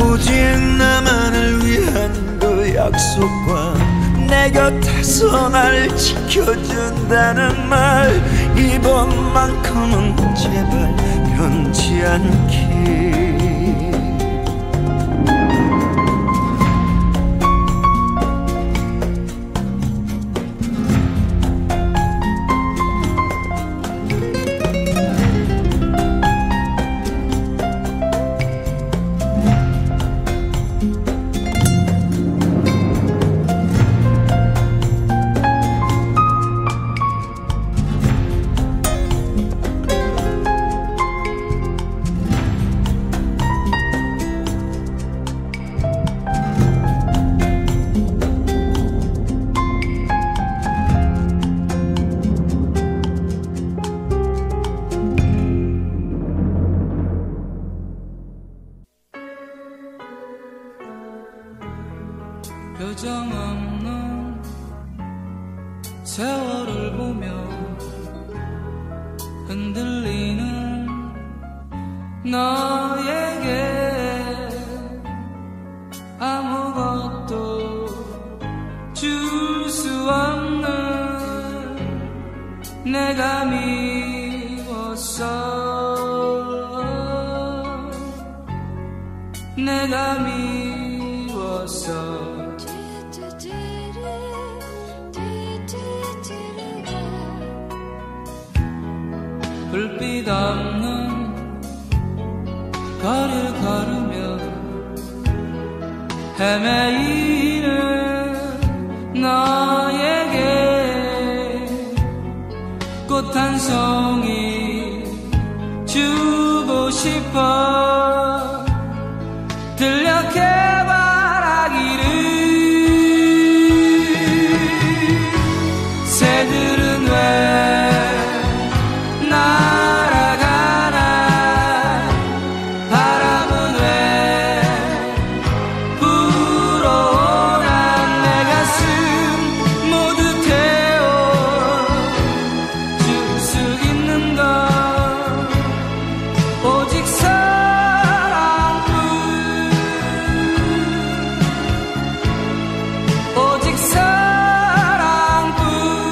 오직 나만을 위한 그 약속과 내 곁에서 날 지켜준다는 말, 이번만큼은 제발 변치 않기. 표정 없는 세월을 보며 흔들리는 너에게 아무것도 줄 수 없는 내가 미웠어. 내가 미웠어. 불빛 없는 거리를 걸으며 헤매이는 너에게 꽃 한 송이 주고 싶어. 들려게 바라기를. 새들은 왜 날아가나. 바람은 왜 불어오나. 내 가슴 모두 태워줄 수 있는 건 오직 사랑뿐. 오직 사랑뿐.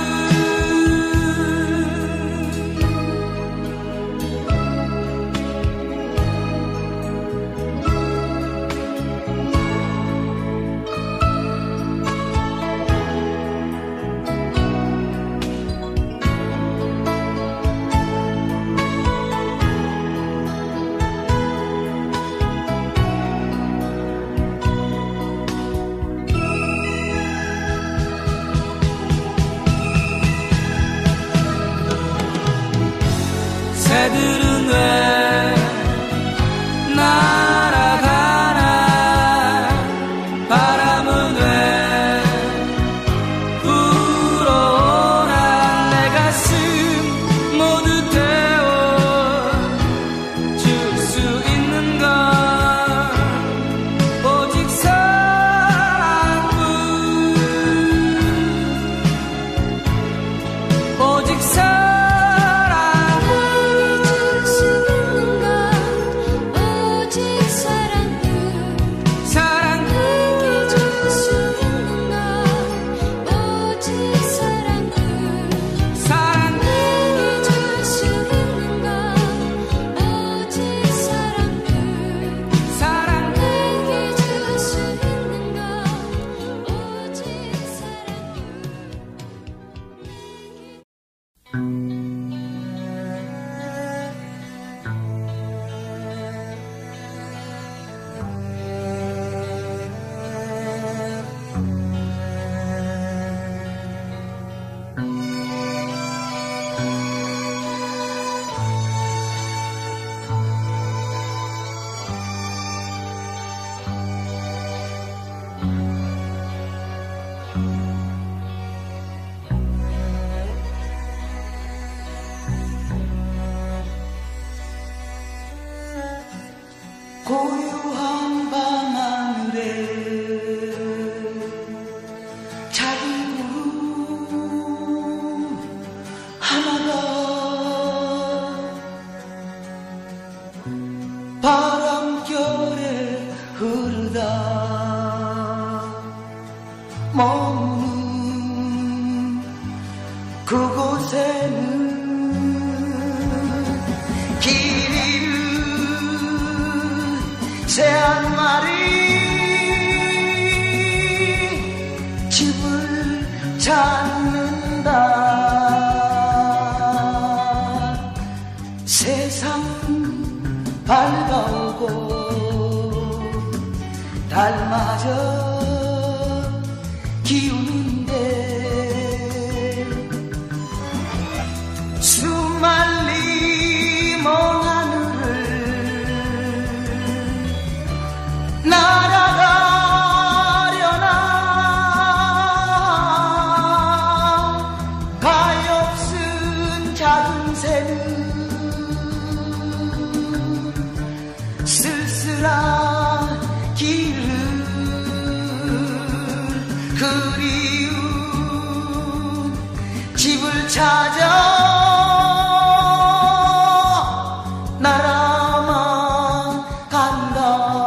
새들은 왜 날아가나. 바람은 왜 불어오나. 내 가슴 모두 태워줄 수 있는 건 오직 사랑뿐. 오직 사랑뿐. 고요한 밤하늘에 작은 구름 하나가 바람결에 흐르 머무는 그곳에는 길 잃은 새 한 마리 집을 찾는다. 세상 밝아오고 달마저 기우는데 수말리 먼 하늘을 날아가려나 가엾은 작은 새는 쓸쓸한 길을 그리운 집을 찾아 날아만 간다.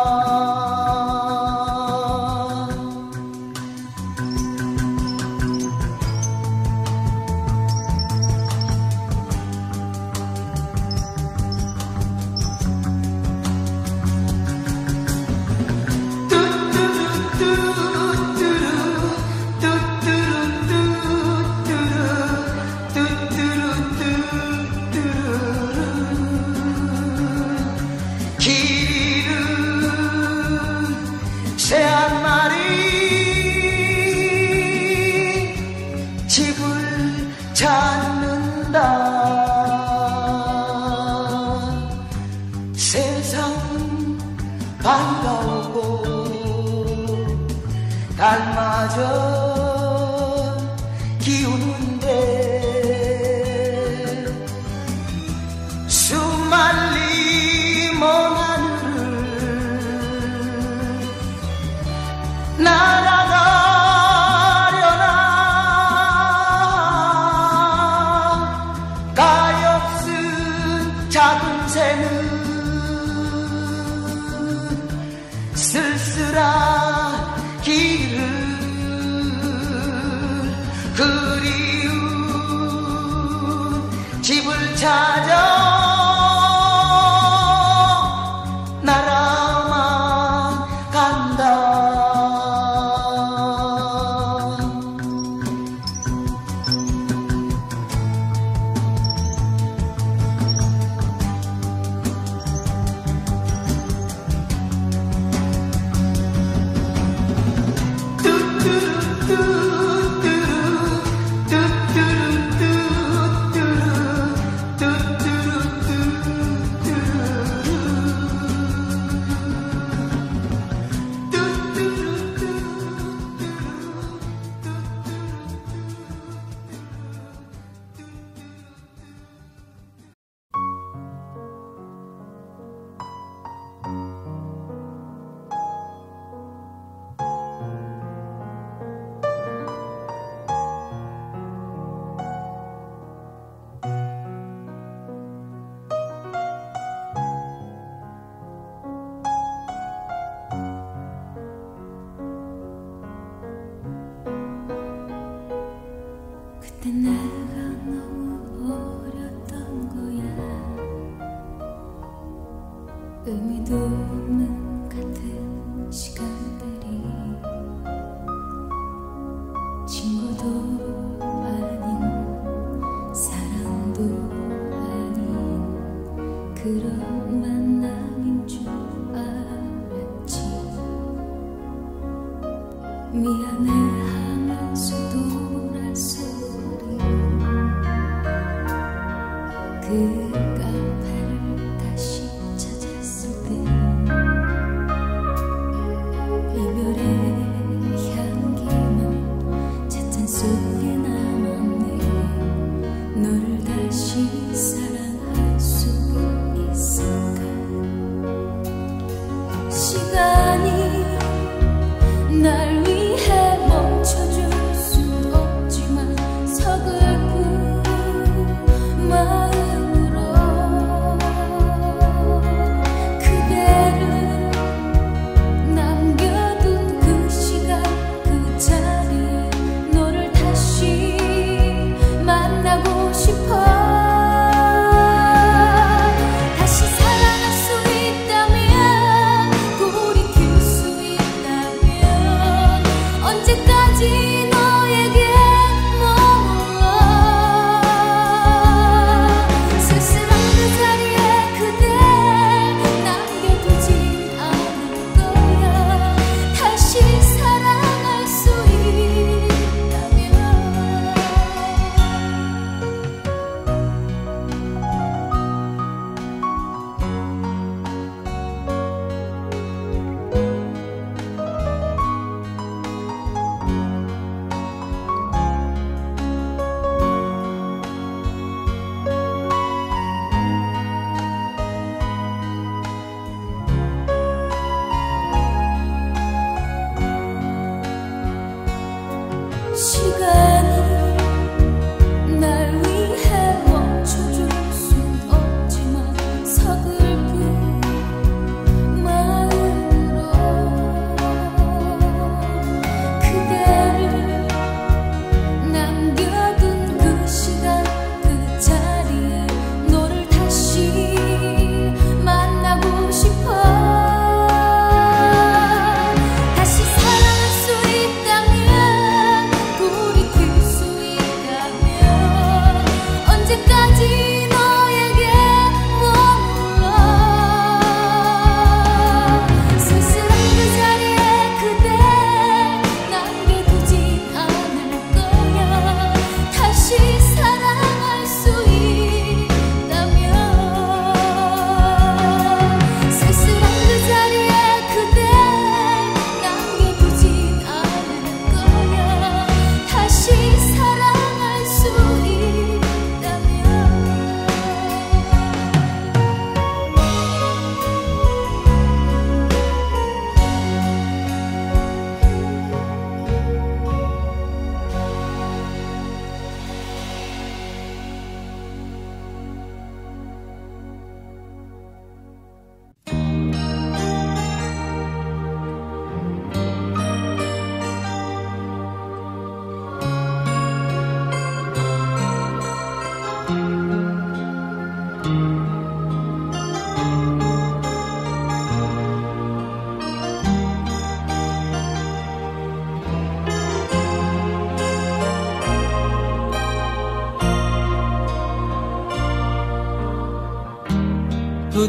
새 한 마리 집을 찾는다. 세상 반가우고 달마저 기우는데 수말리 먼 날아가려나 가엾은 작은 새는 쓸쓸한 길을 그리운 집을 찾아 날아만 간다. 그때 내가 너무 어렸던 거야. 의미도 없는 같은 시간들이 친구도 아닌 사랑도 아닌 그런 만남인 줄 알았지. 미안해 하면서도 그 카페를 다시 찾았을 때 이별의 향기만 찻잔 속에 남았네. 너를 다시 사랑할 수 있을까? 시간이 날 위해 멈춰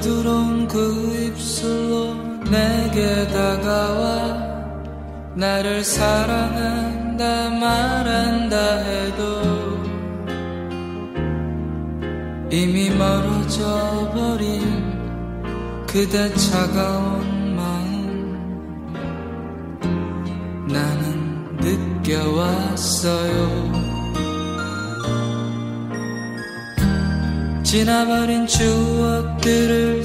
부드러운 그 입술로 내게 다가와 나를 사랑한다 말한다 해도 이미 멀어져 버린 그대 차가운 마음 나는 느껴왔어요. 지나버린 추억들을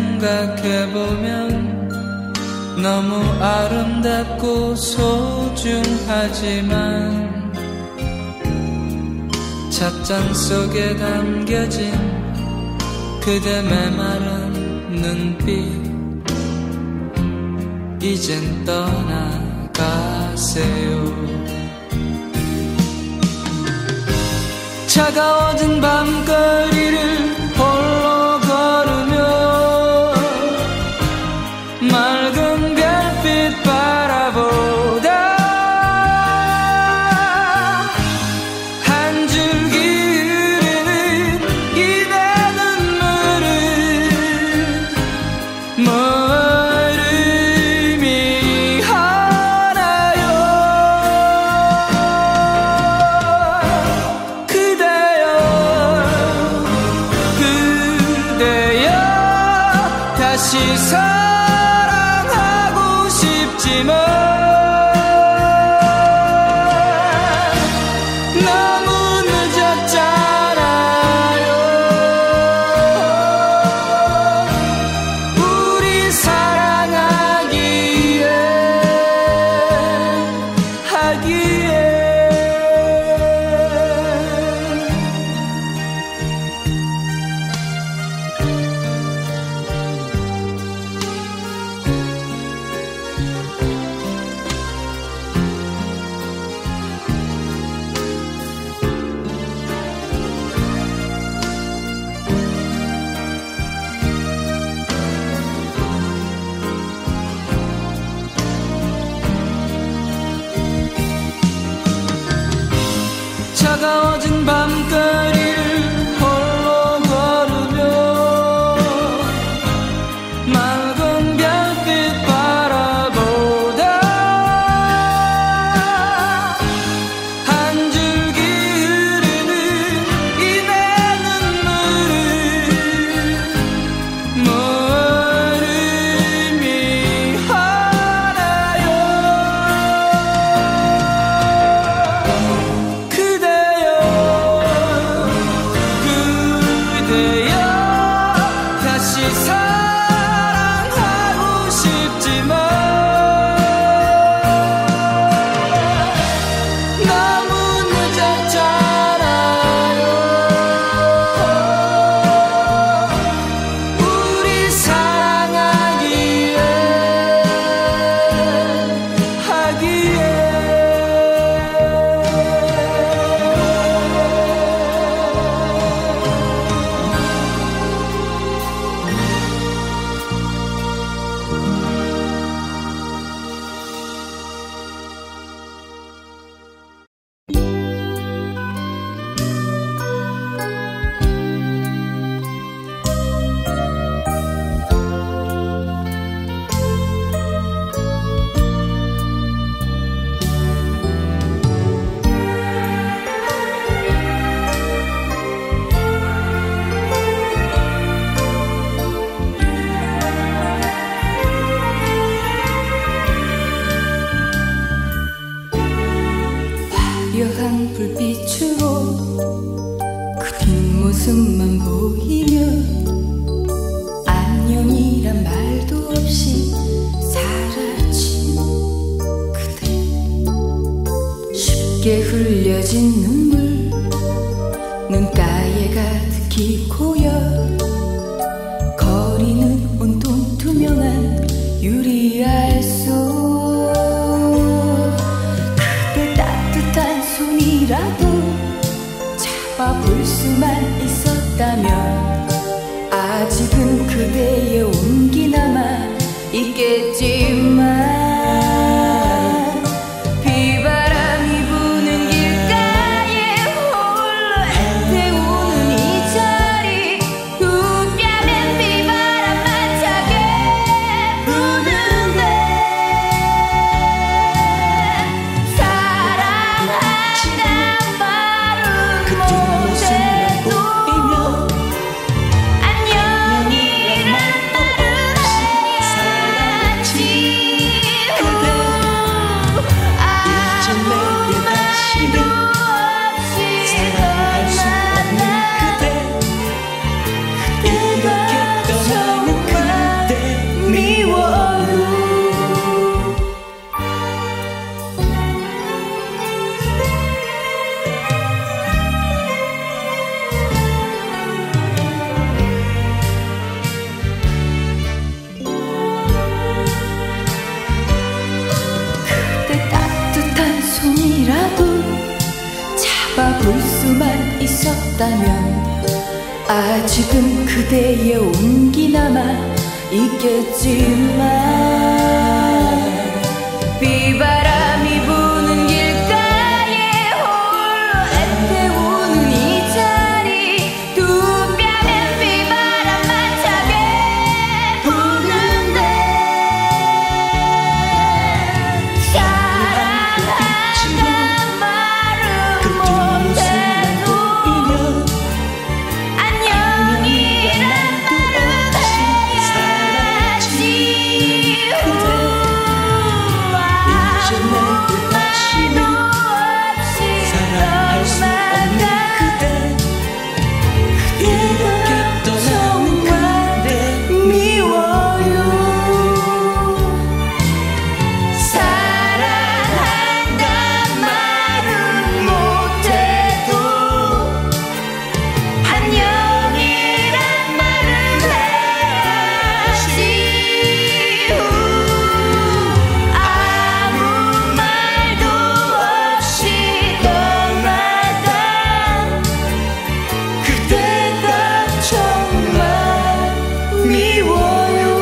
생각해보면 너무 아름답고 소중하지만 찻잔 속에 담겨진 그대 메마른 눈빛 이젠 떠나가세요. 차가워진 밤거리를 홀로 걸으며 맑은 별빛 바라보다 한 줄기 흐르는 이내 눈물은 뭘 의미하나요. 그대여 다시 사랑하고 싶지만 너무 늦었잖아요. 우리 사랑하기에 차가워진 밤거리를 홀로 걸으며 맑은 별빛 바라보다 한 줄기 흐르는 이내 눈물은 뭘 의미하나요. 그대여 다시 사랑하고 싶지만 너무 늦었잖아요. 우리 사랑하기에 화려한 불빛으로 그 뒷모습만 보이며 안녕이란 말도 없이 사라진 그대 쉽게 흘려진 눈물 눈가에 가득히 고여 거리는 온통 투명한 유리알 속 손이라도 잡아볼 수만 있었다면 아직은 그대의 온기 남아 있겠지만 비바람이 부는 길가에 홀로 애태우는 이 자리 우편엔 비바람 잡아볼 수만 있었다면 아직은 그대의 온기 남아 있겠지만 비바람이 부는 길가에 홀로 애태우는 이 자리 두 뺨엔 비바람만 차게 부는데 사랑한다는 말은 못해도 안녕이란 말은 해야지 사랑할 수 없는 그대 이렇게 떠나는 그대 미워요 사랑한단 말은 못해도 안녕이란 말은 해야지 아무 말도 없이 떠나간 그대가 정말 미워요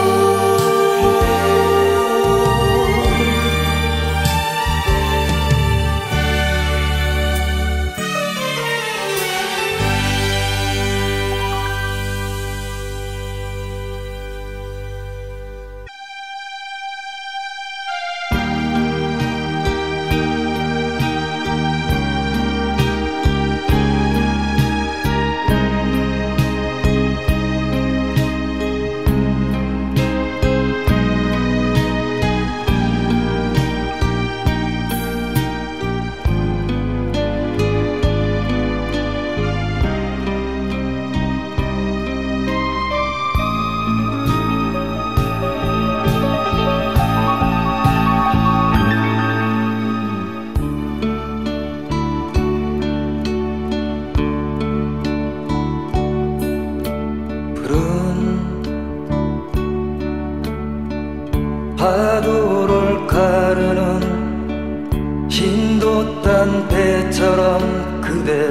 푸른 파도를 가르는 힘도 딴 배처럼 그대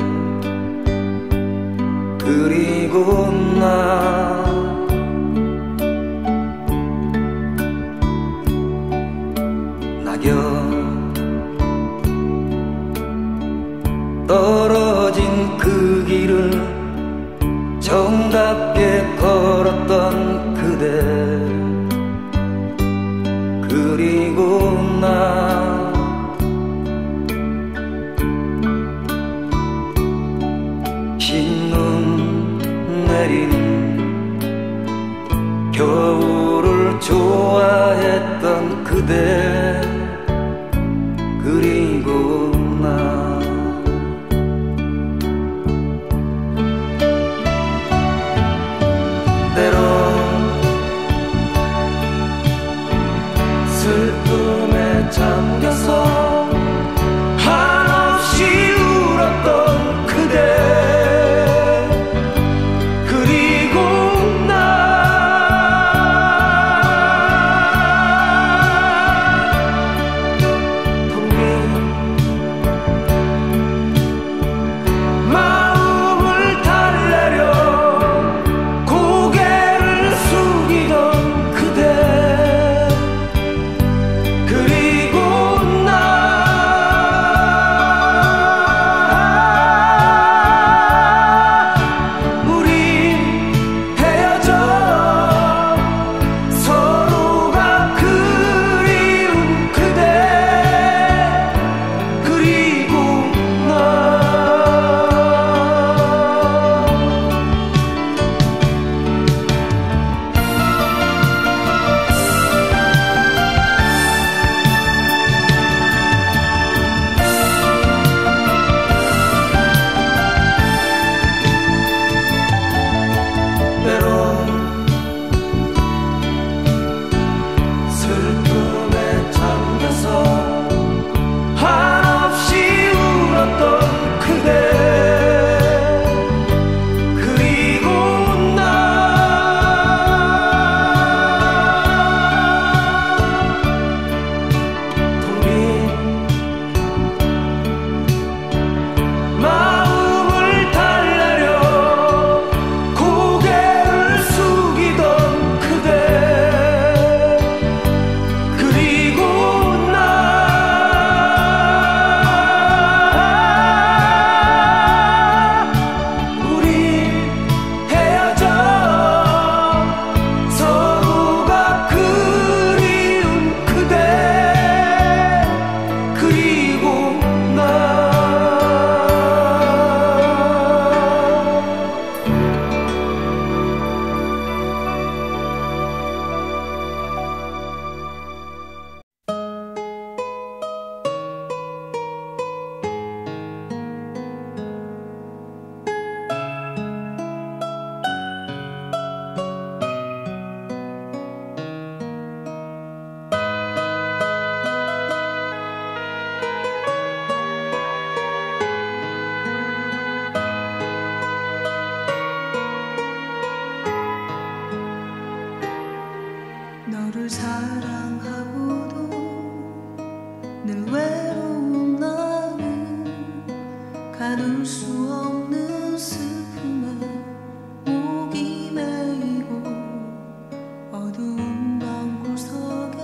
그리고 나 낙엽 떨어진 그 길을 정답게 걸었던 그대 그리고 나 흰눈 내리는 겨울을 좋아했던 그대 그리고 나 때론 슬픔에 잠겨서 한없이 울었던 그대 그리고 나 텅빈 마음을 달래려 고개를 숙이던 그대 그리고 나 사랑하고도 늘 외로운 나는 가둘 수 없는 슬픔에 목이 메이고 어두운 방 구석에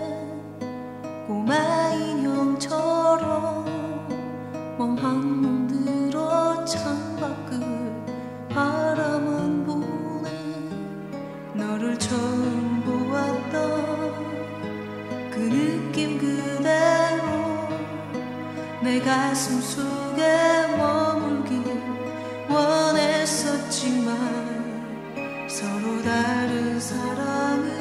꼬마 인형처럼 멍한 눈 들어 창밖을 바라만 보네. 너를 처음 보았던 그 느낌 그대로 내 가슴 속에 머물길 원했었지만 서로 다른 사랑을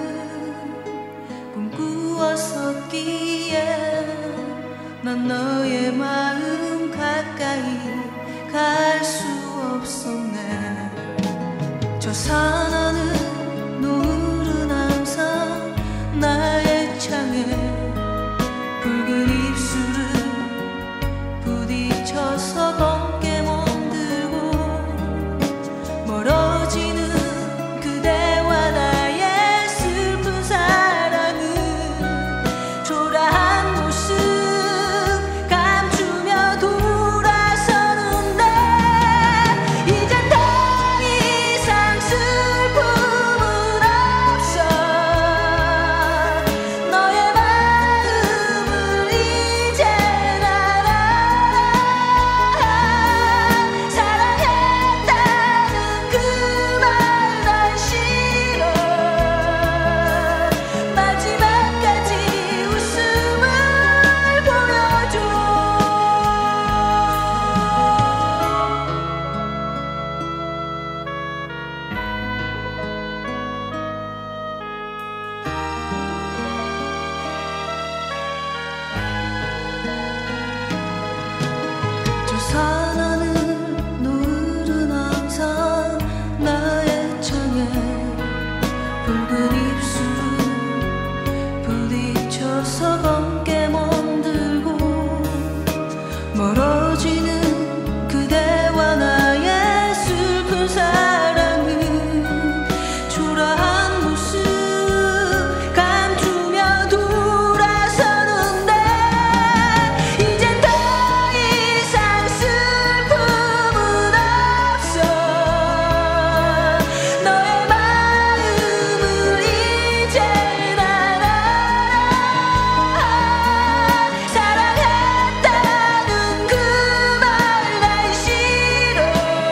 꿈꾸었었기에 난 너의 마음 가까이 갈 수 없었네. 저 산 하늘 노을은 항상 나의 창에 붉은 입술을 부딪혀서 검게 멍들고 멀어지는 그대와 나의 슬픈 사랑은 초라한 모습 감추며 돌아서는데 이젠 더 이상 슬픔은 없어. 너의 마음을 이젠 알아. 사랑했다는 그 말 난 싫어. 마지막까지 웃음을 보여줘. 저 산 하늘 노을은 항상 나의 창에 붉은 입술을 부딪혀서 검게 멍들고 멀어지는 그대와 나의 슬픈 사랑은 초라한 모습 감추며 돌아서는데 이젠 더 이상 슬픔은 없어. 너의 마음을 이젠 알아. 사랑했다는 그 말 난 싫어.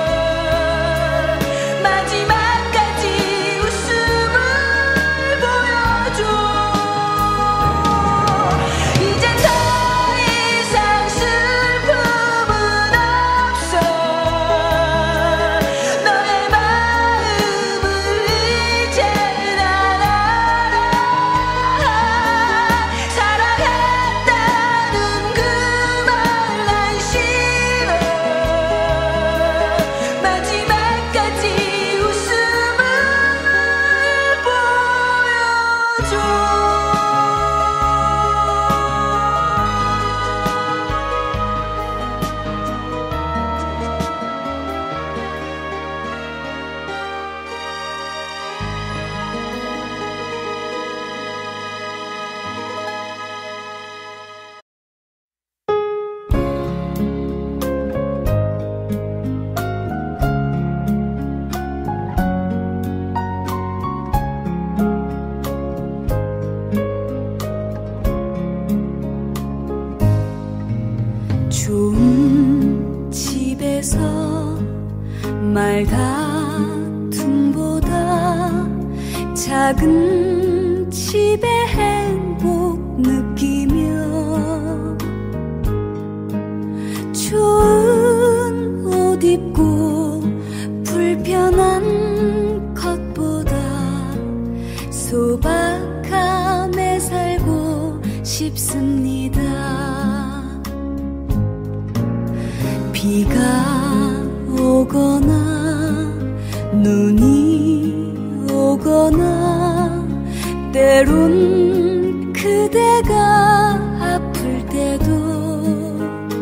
마지막까지 웃음을 보여줘. 이젠 더 이상 슬픔은 없어. 너의 마음을 이젠 알아. 사랑했다는 그 말 난 싫어. 마지막까지 웃음을 보여줘. 좋은 집에서 말 다툼보다 작은 집의 행복 느끼며 좋은 옷 입고 불편한 것보다 소박함에 살고 싶습니다. 비가 오거나 눈이 오거나 때론 그대가 아플 때도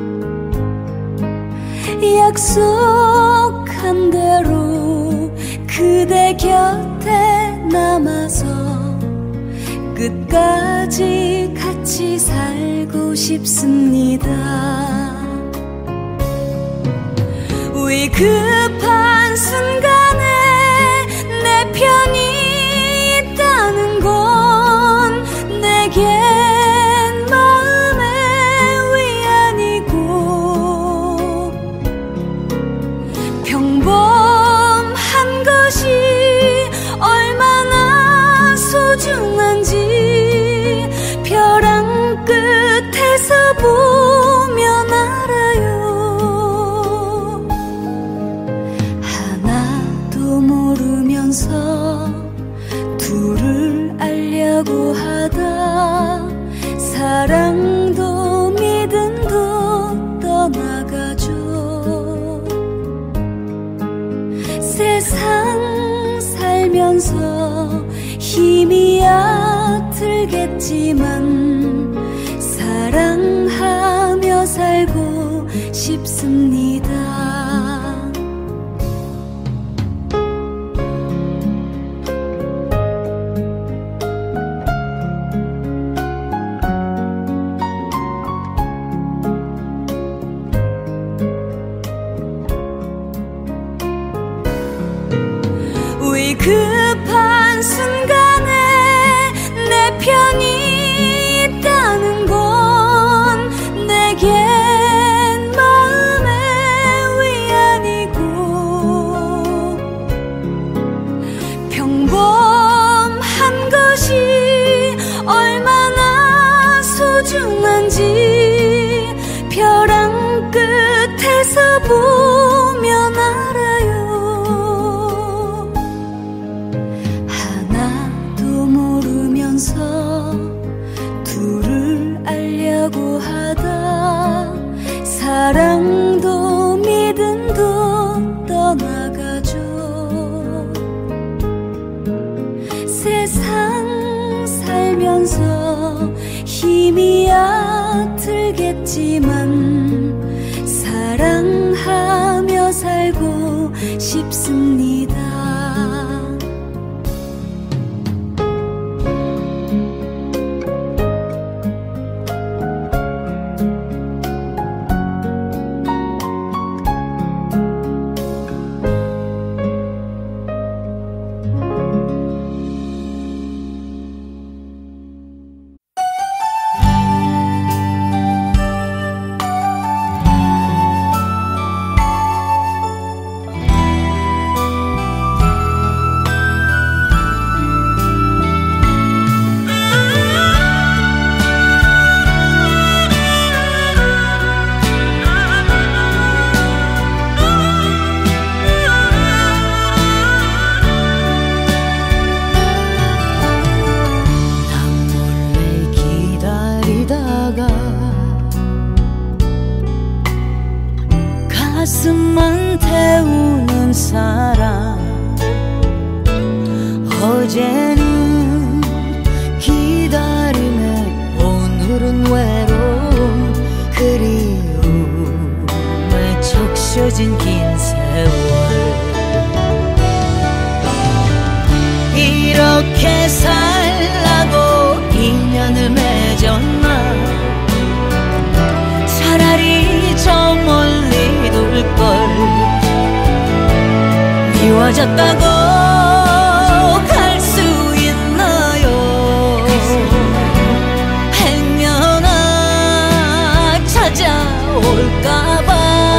약속한 대로 그대 곁에 남아서 끝까지 같이 살고 싶습니다. 위급한 순간에 내 편이 있다는 건 내겐 마음의 위안이고, 평범한 것이 얼마나 소중한지 벼랑 끝에서 보면 알아요. 하나도 모르면서 둘을 알려고 하다 사랑도 믿음도 떠나가죠. 세상 살면서 힘이 얕들겠지만 사랑하며 살고 싶습니다. 위급한 순간에 내 편이 있다는 건 내겐 마음의 위안이고, 평범한 것이 얼마나 소중한지 벼랑 끝에서 보면 알아요. 둘을 알려고 하다 사랑도 믿음도 떠나가죠. 세상 살면서 힘이 얕들겠지만 사랑하며 살고 싶습니다. 가슴만 태우는 사랑, 어제는 기다림에 오늘은 외로움, 그리움에 적셔진 긴 세월. 이렇게 살라고 인연을 맺었나, 차라리 저 멀리 둘걸. 미워졌다고 갈 수 있나요? 행여나 찾아올까봐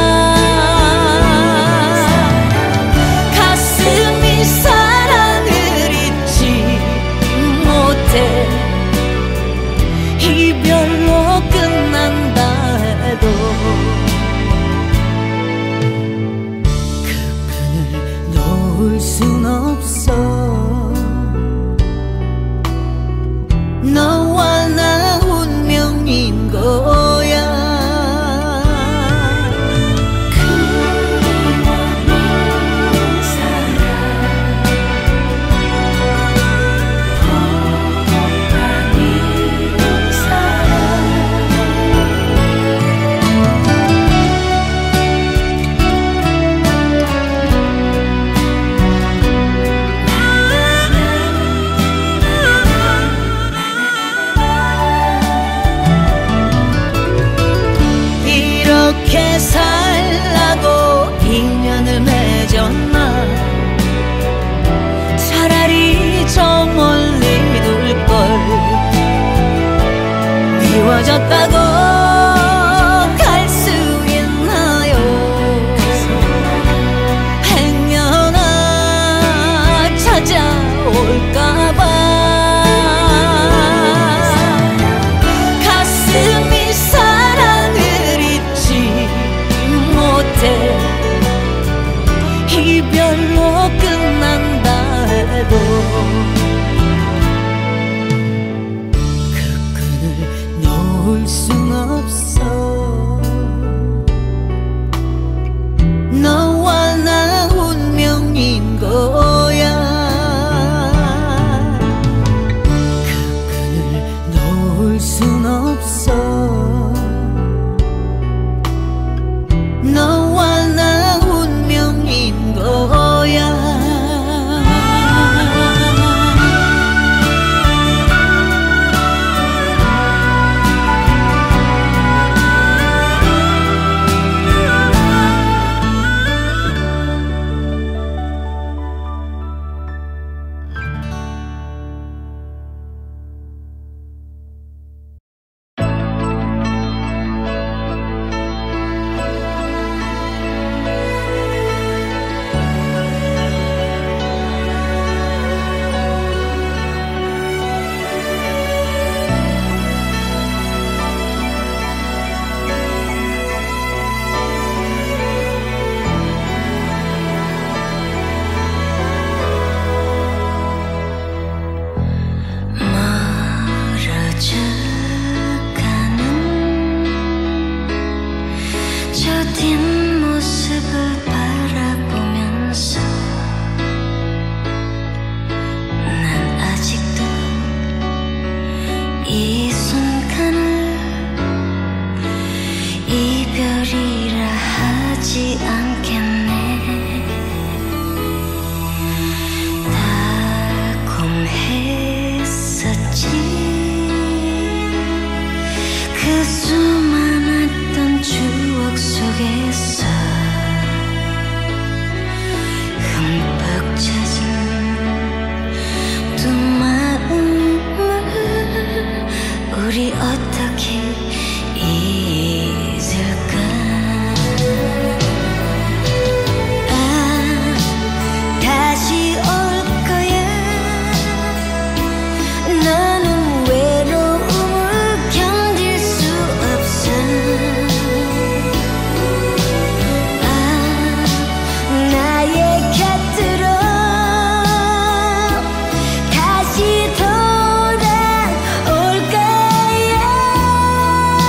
가슴이 사랑을 잊지 못해. 이별로 끝난다 해도 그분을 놓을 순 없어. 너와 나 운명인 거야. 잊었다고 갈 수 있나요? 행여나 찾아올까봐 가슴이 사랑을 잊지 못해 이별로 끝난다 해도 놓을 순 없어. 너와 나 운명인 거야. 그 끈을 놓을 순 없어. 너와 나 운명인 거야. 다시 돌아올 거야.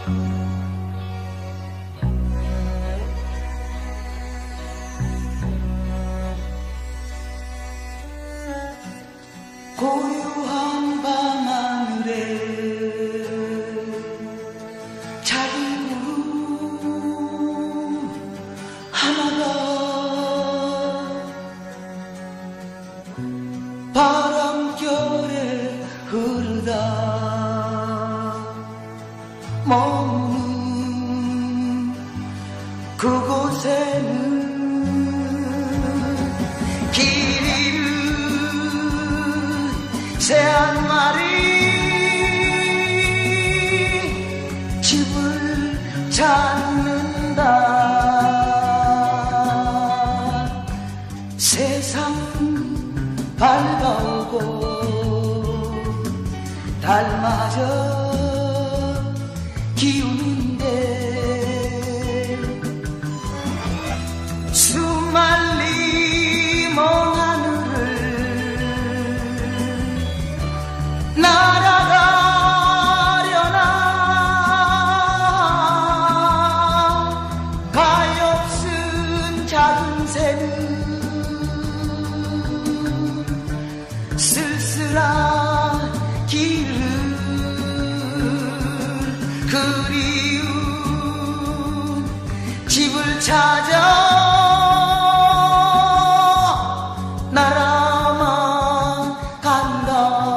고요한 밤하늘에 작은 구름 하나가 바람결에 흐르다 머무는 그곳에는 길 새 한 마리 집을 찾는다. 세상 밝아오고 달마저 기우는데 수말리 먼 날아가려나 가엾은 작은 새는 쓸쓸한 길을 그리운 집을 찾아 날아만 간다.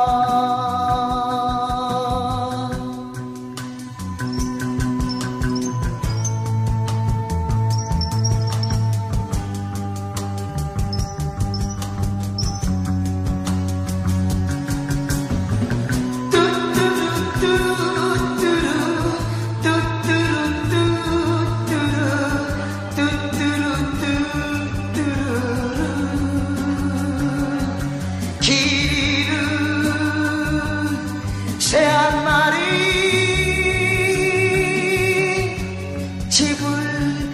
새 한 마리 집을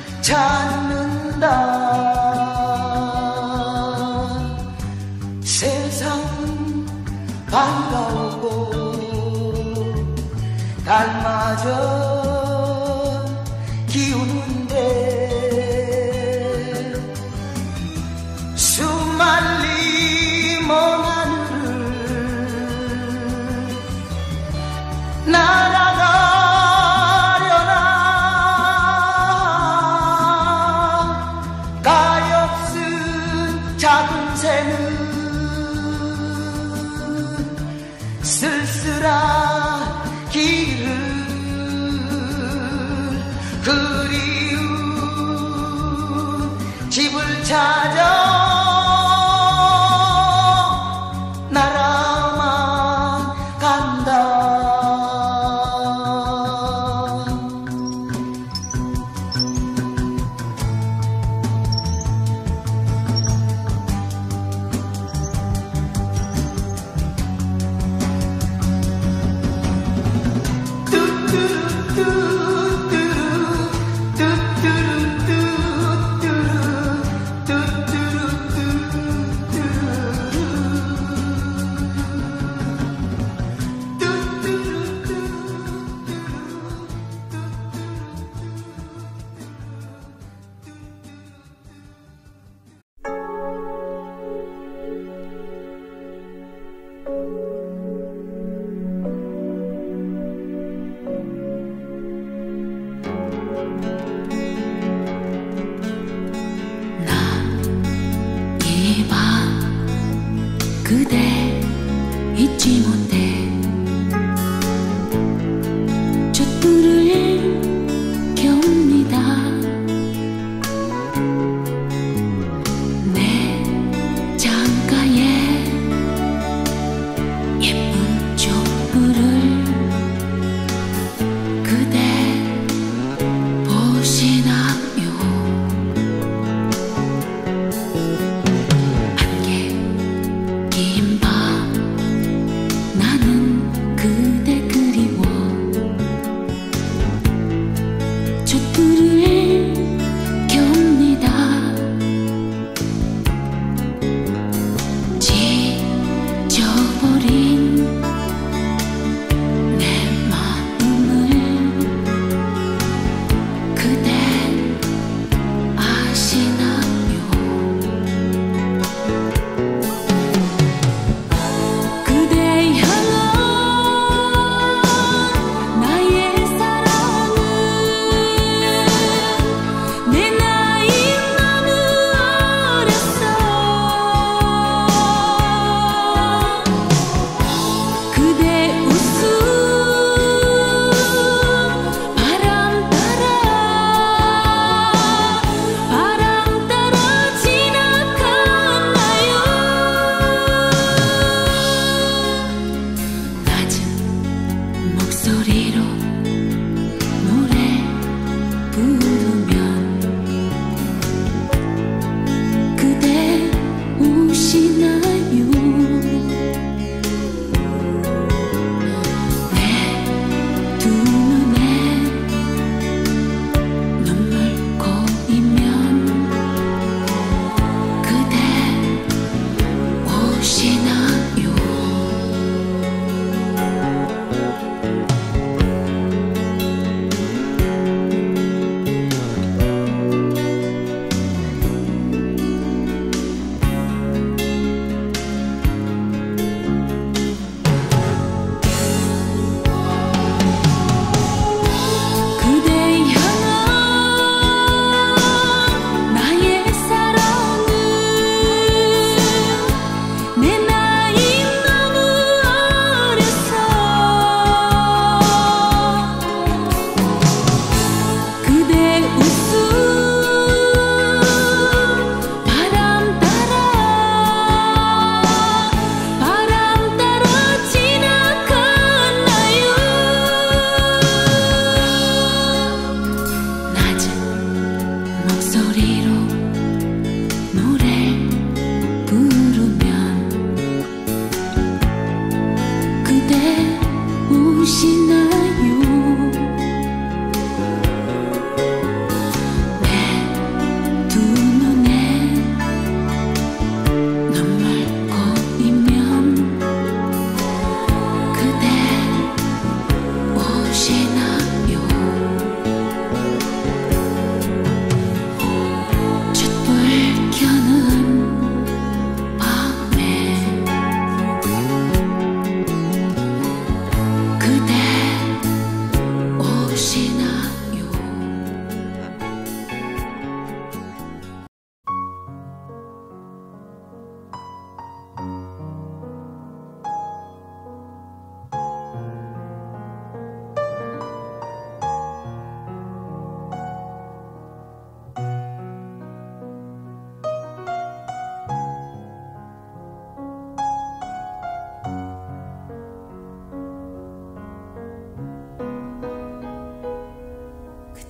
찾는다. 세상 반가우고 달마저 기우는데 수말리 먼 날아가려나 가엾은 작은 새는 쓸쓸한 길을 그리운 집을 찾아 날아만 간다.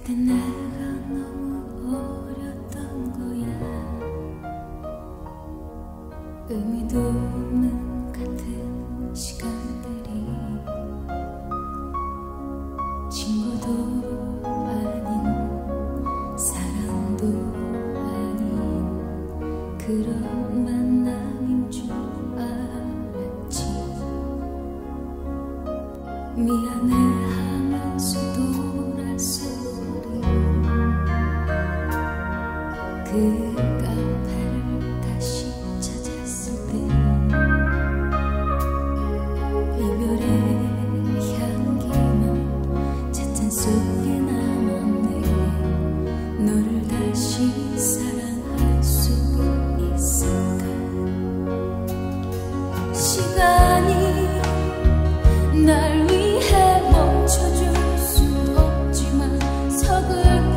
그때 내가 너무 어렸던 거야. 의미도 없는 같은 시간들이 친구도 아닌 사랑도 아닌 그런 만남인 줄 알았지. 미안해하면서 돌아서버린 그 카페를 다시 찾았을 때 이별의 향기만 찻잔 속에 남았네. 너를 다시 사랑할 수 있을까? 시간이 날 위해 멈춰줄 순 없지만 서글픈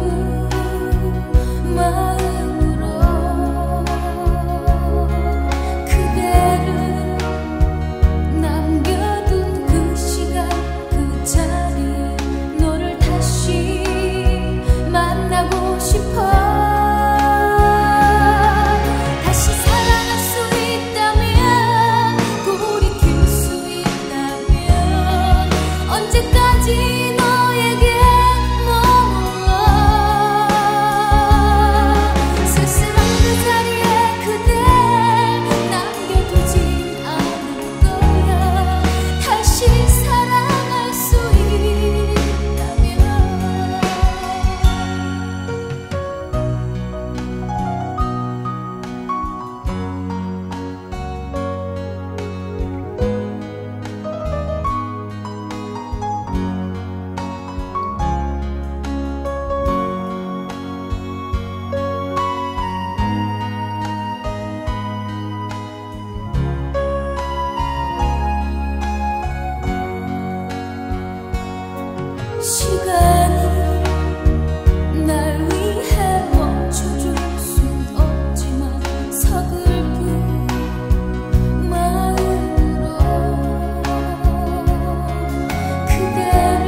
마음으로 그대를 남겨둔 그 시간 그 자리에 너를 다시 만나고 싶어. 다시 사랑할 수 있다면 불이 튈 수 있다면 언제까지 너에게 머물러 쓸쓸한 그 자리에 그댈 남겨두진 않을 거야. 다시 사랑할 수 있다면 시간이 날 위해 멈춰줄 순 없지만 서글픈 마음으로 그대를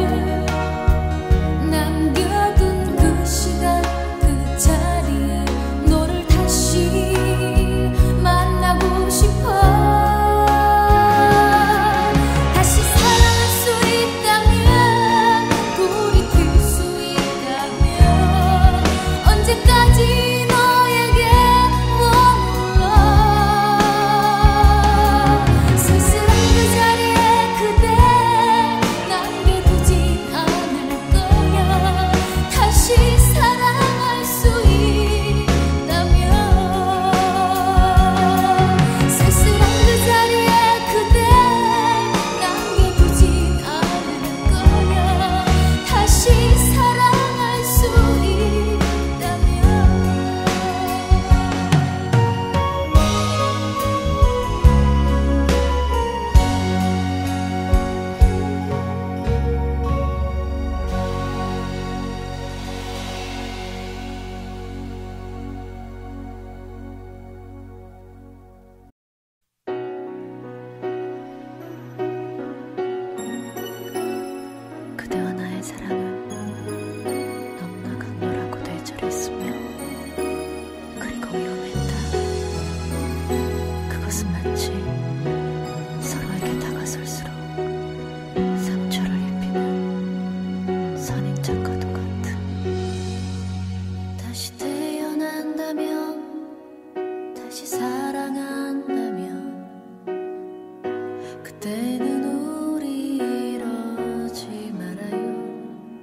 남겨둔 그 시간 그 자리에 너를 다시 만나고 싶어. 다시 사랑할 수 있다면 불이 튈 수 있다면 언제까지 너에게 머물러 쓸쓸한 그 자리에 그댈 남겨두진 않을 거야. 다시 사랑할 수 있다면 쓸쓸한 그 자리에 그댈 남겨두진 않을 거야. 다시 사랑할 수 있다면 그대와 나의 사랑은 너무나 강렬하고 뇌절했으며 그리고 위험했다. 그것은 마치 서로에게 다가설수록 상처를 입히는 선인장과도 같은. 다시 태어난다면 다시 사랑한다면 그때는 우리 이러지 말아요.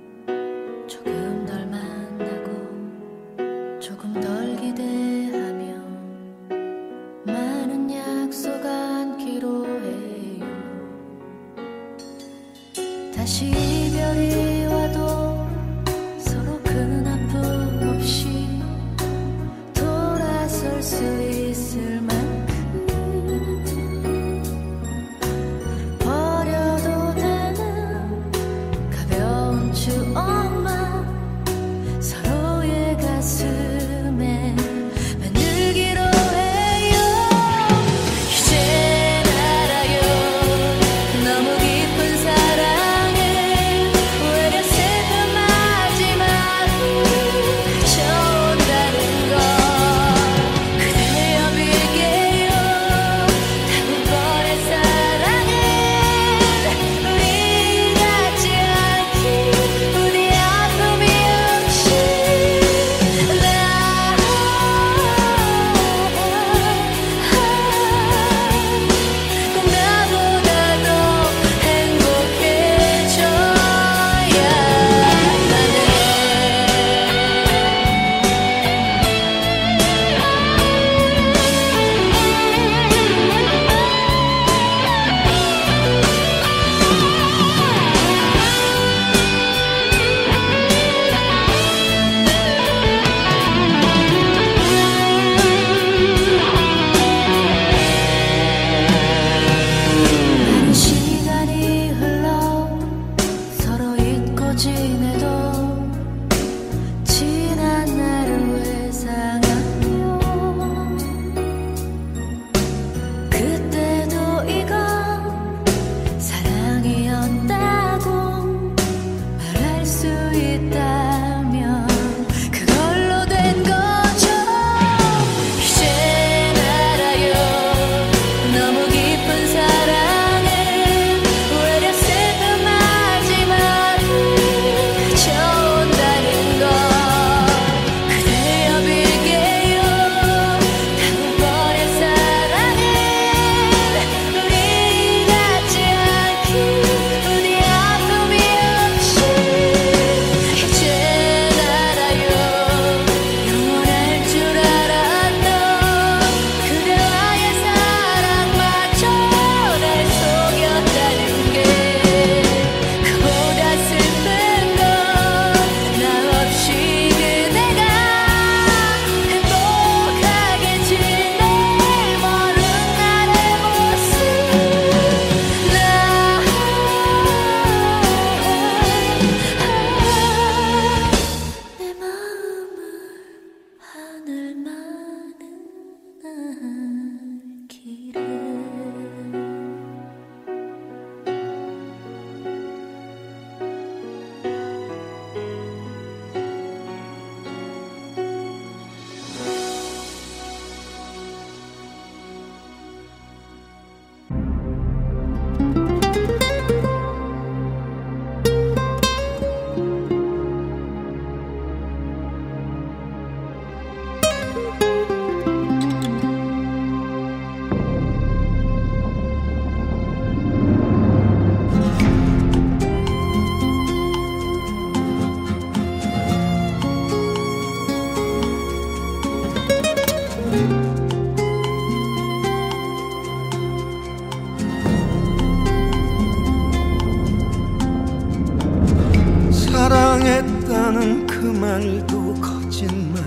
가겠다던 그 말도 거짓말,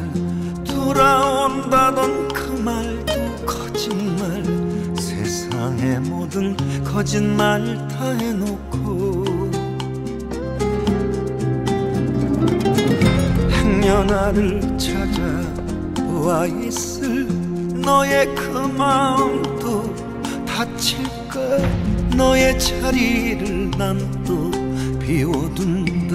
돌아온다던 그 말도 거짓말, 세상의 모든 거짓말 다 해놓고 행여나를 찾아와 있을 너의 그 마음도 다칠까. 너의 자리를 난 또 비워둔다.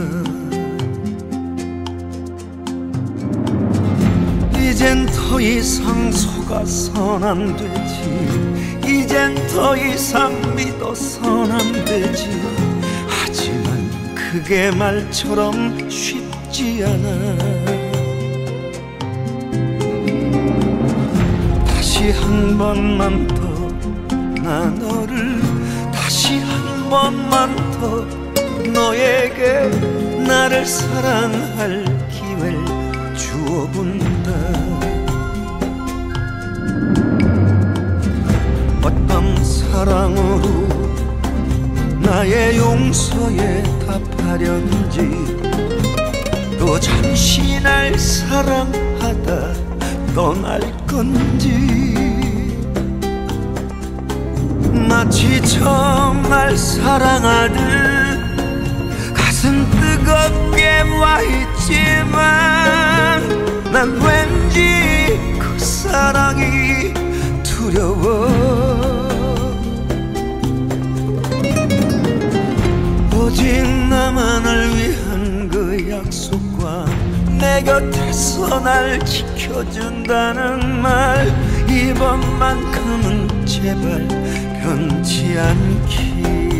이젠 더 이상 속아선 안 되지. 이젠 더 이상 믿어선 안 되지. 하지만 그게 말처럼 쉽지 않아. 다시 한 번만 더 나 너를, 다시 한 번만 더 너에게 나를 사랑할 기회를 주어본다. 어떤 사랑으로 나의 용서에 답하려는지, 또 잠시 날 사랑하다 떠날 건지. 마치 처음 날 사랑하듯 가슴 뜨겁게 와 있지만, 난 왠지 그 사랑이 두려워. 오직 나만을 위한 그 약속과 내 곁에서 날 지켜준다는 말, 이번만큼은 제발 변치 않기.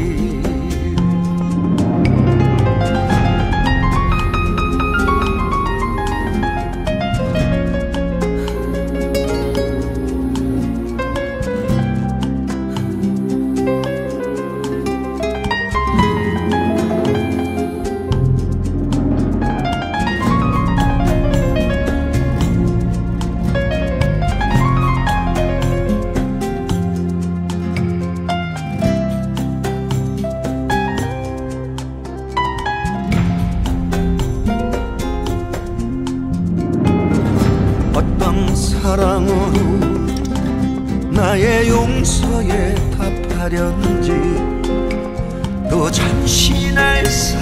사랑으로 나의 용서에 답하려는지, 또 잠시 날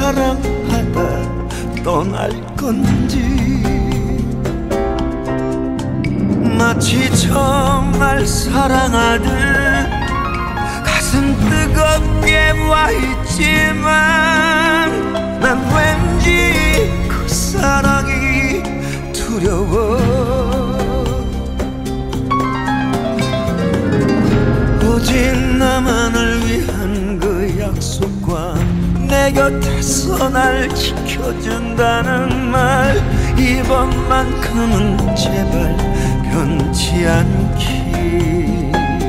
사랑하다 떠날 건지. 마치 처음 날 사랑하듯 가슴 뜨겁게 와 있지만, 난 왠지 그 사랑이 두려워. 오직 나만을 위한 그 약속과 내 곁에서 날 지켜준다는 말, 이번만큼은 제발 변치 않기.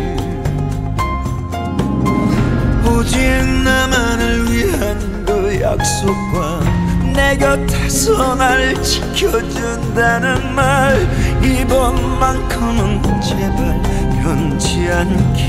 오직 나만을 위한 그 약속과 내 곁에서 날 지켜준다는 말, 이번만큼은 제발 변치 않기.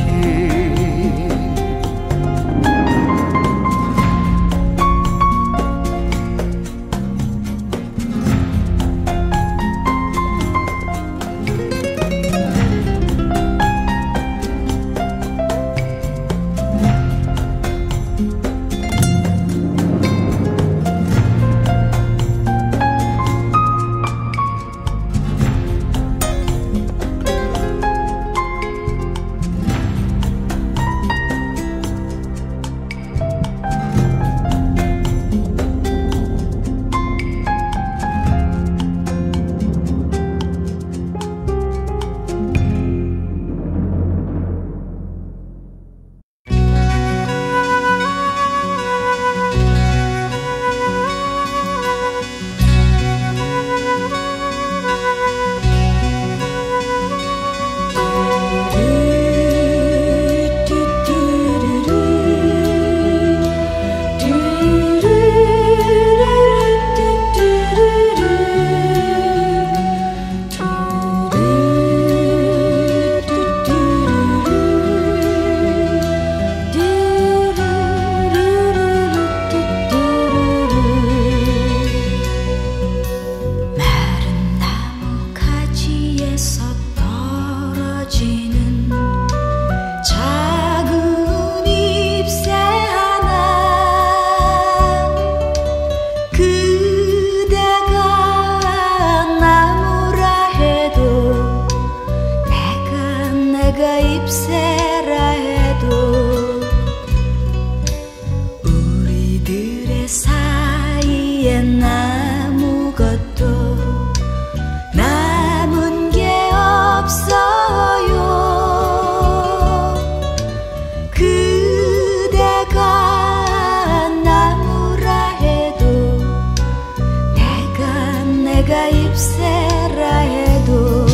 내가 입새라 해도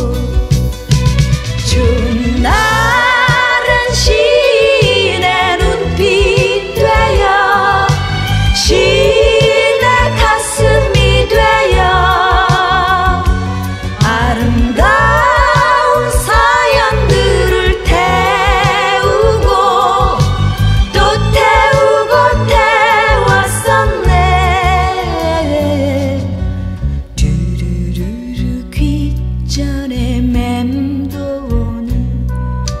좋은 날은 시내 눈빛 되어 시내 가슴이 되어 아름다운 사연들을 태우고 또 태우고 태웠었네. 두루루루 귓전에 맴도는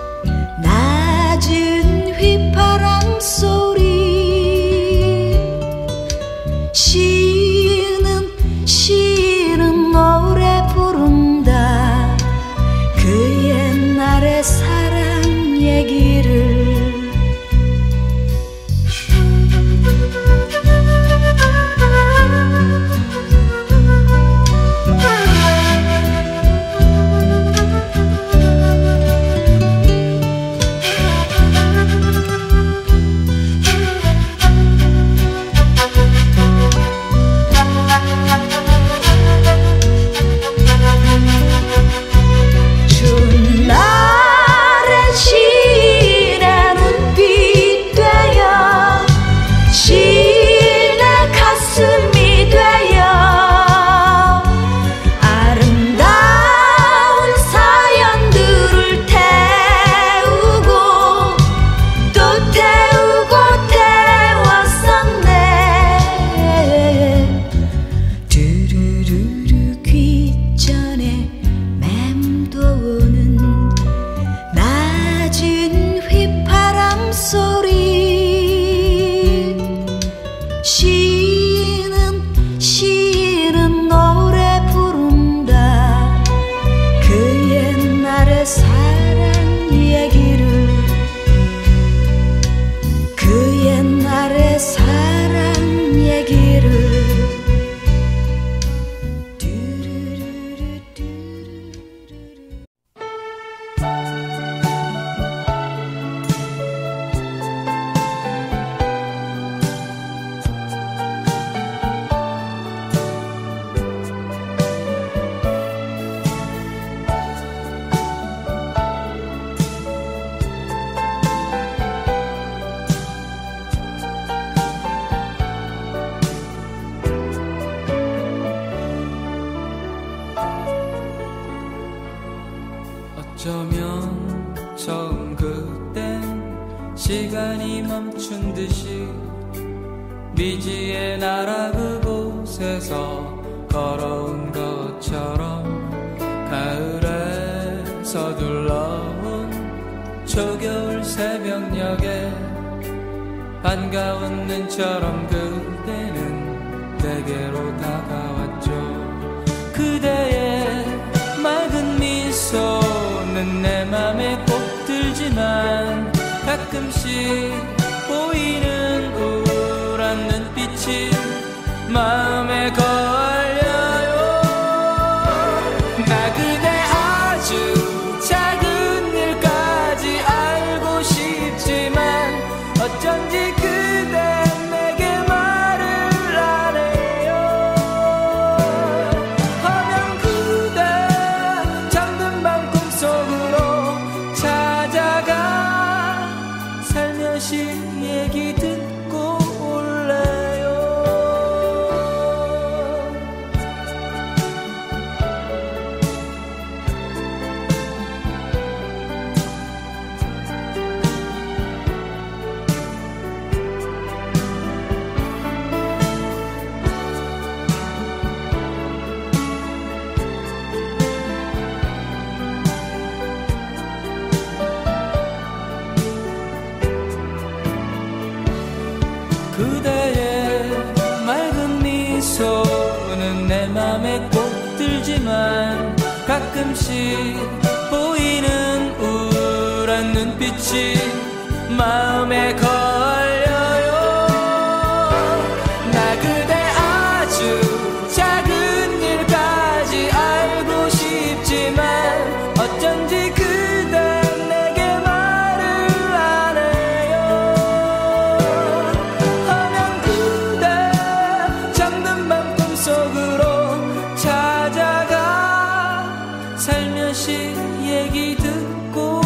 낮은 휘파람 소리 시는 노래 부른다 그 옛날의 사랑 얘기를. 좋은 날엔 시내 눈빛 되어 시내 가슴이 되어 아름다운 사연들을 태우고 또 태우고 태웠었네. 두루루루 귓전에 맴도는 낮은 휘파람 소리 시는 노래 부른다 그 옛날의 사랑 얘기를. 그 옛날의 사랑 얘기를. 어쩌면 처음 그땐 시간이 멈춘 듯이 미지의 나라 그곳에서 걸어온 것처럼 가을에 서둘러온 초겨울 새벽녘에 반가운 눈처럼 그대는 내게로 다가왔죠. 그대의 맑은 미소는 내 맘에 꼭 들지만 가끔씩 보이는 우울한 눈빛이 마음에 걸려요. 나 그대 아주 작은 일까지 알고 싶지만 어쩐지 그대 내게 말을 안 해요. 허면 그대 잠든 밤 꿈속으로 찾아가 살며시 얘기 듣고 올래요. 그대의 맑은 미소는 내 맘에 꼭 들지만 가끔씩 보이는 우울한 눈빛이 마음에 걸려요. 나 그대 아주 작은 일까지 알고 싶지만 어쩐지 그대 내게 말을 안 해요. 하면 그대 잠든 밤 꿈속으로 찾아가 살며시 얘기 듣고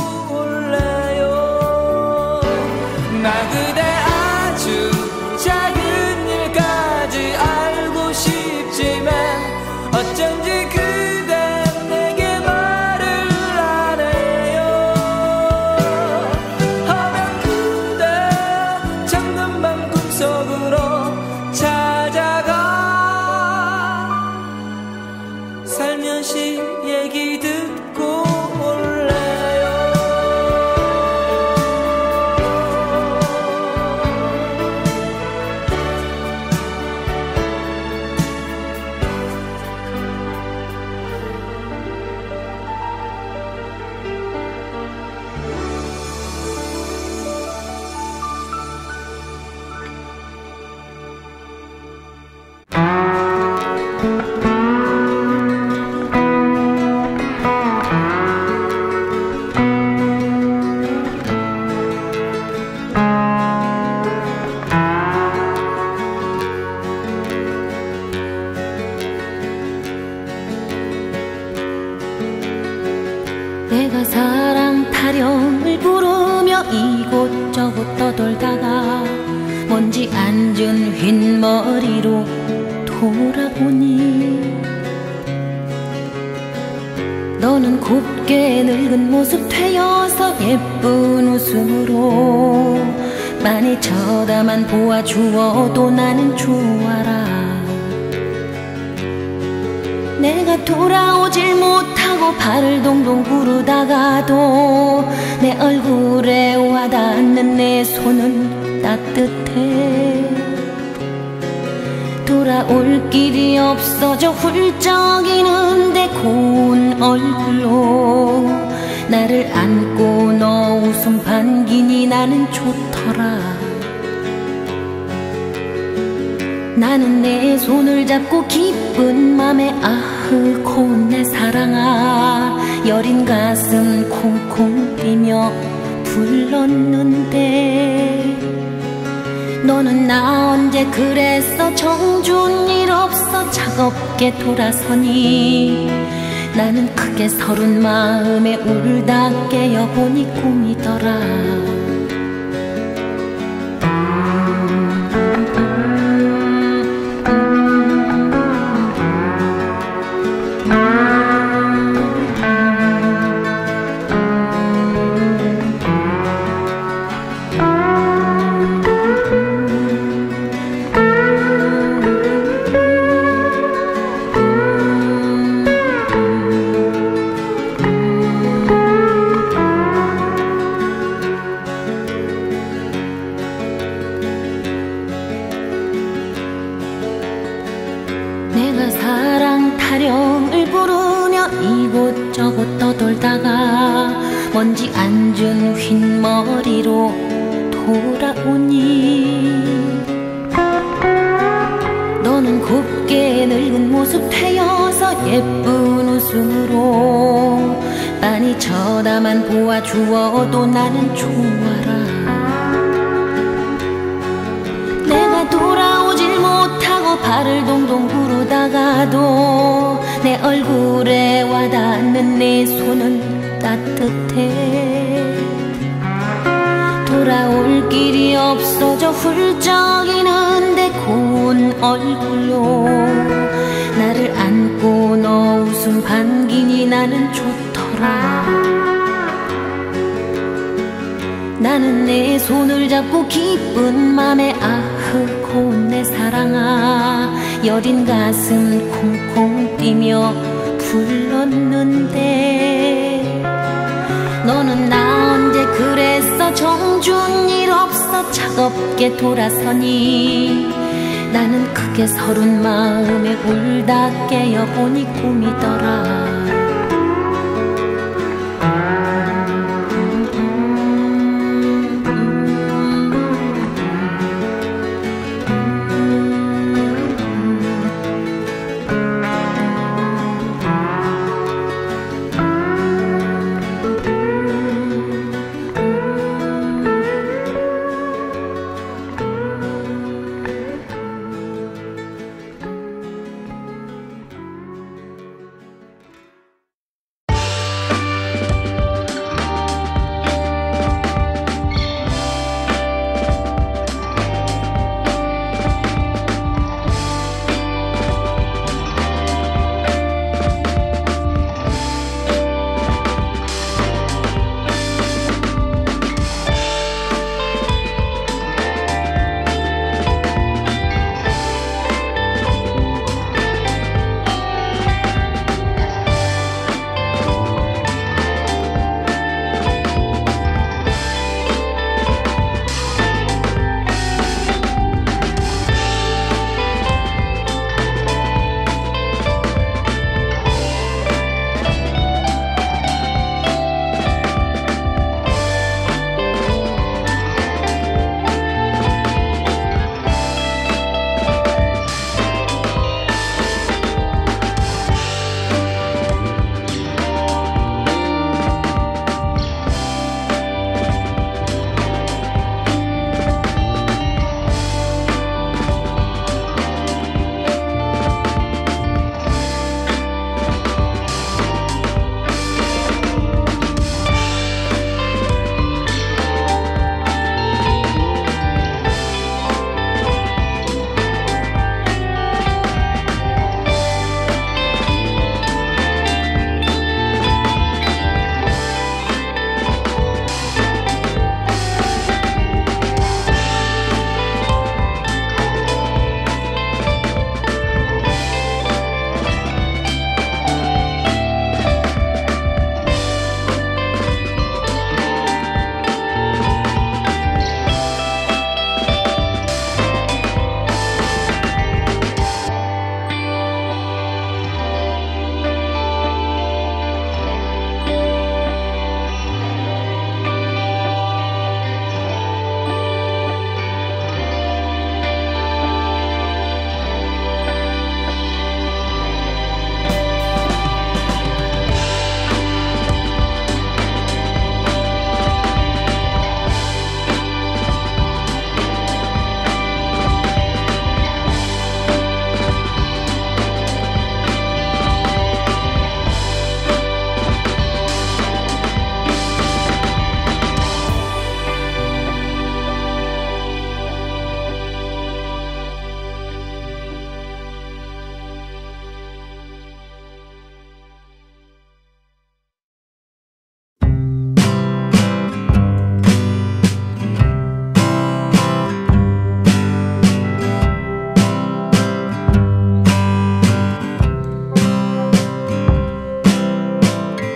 올래요. 나 그대 아주 작은 일까지 알고 싶지만 어쩐지 그대 내게 말을 안 해요. 하면 그대 잠든 밤 꿈속으로 찾아가 살며시 얘기 듣고 올래요. 내가 사랑 타령을 부르며 이곳저곳 떠돌다가 먼지 앉은 흰머리로 돌아오니 너는 곱게 늙은 모습 되어서 예쁜 웃음으로 많이 쳐다만 보아주어도 나는 좋아라. 내가 돌아오질 못하고 발을 동동 구르다가도 내 얼굴에 와닿는 내 손은 따뜻해. 돌아올 길이 없어져 훌쩍이는데 고운 얼굴로 나를 안고 너 웃음 반기니 나는 좋더라. 나는 내 손을 잡고 기쁜 맘에 아흐 고운 내 사랑아 여린 가슴 콩콩 뛰며 불렀는데 너는 나 언제 그랬어 정준 일 없어 차갑게 돌아서니 나는 크게 서른 마음에 울다 깨어보니 꿈이더라. 내가 사랑 타령을 부르며 이곳저곳 떠돌다가 먼지 앉은 흰머리로 돌아오니 너는 곱게 늙은 모습 되어서 예쁜 웃음으로 빤히 쳐다만 보아주어도 나는 좋아라. 내가 돌아오질 못하고 발을 동동 구르다가도 내 얼굴에 와닿는 내 손은 따뜻해. 돌아올 길이 없어져 훌쩍이는데 고운 얼굴로 나를 안고 너 웃음 반기니 나는 좋더라. 나는 내 손을 잡고 기쁜 맘에 아흐 고운 내 사랑아 여린 가슴 콩콩 뛰며 불렀는데 너는 나 언제 그랬어 정준 일 없어 차갑게 돌아서니 나는 크게 서른 마음에 울다 깨어보니 꿈이더라.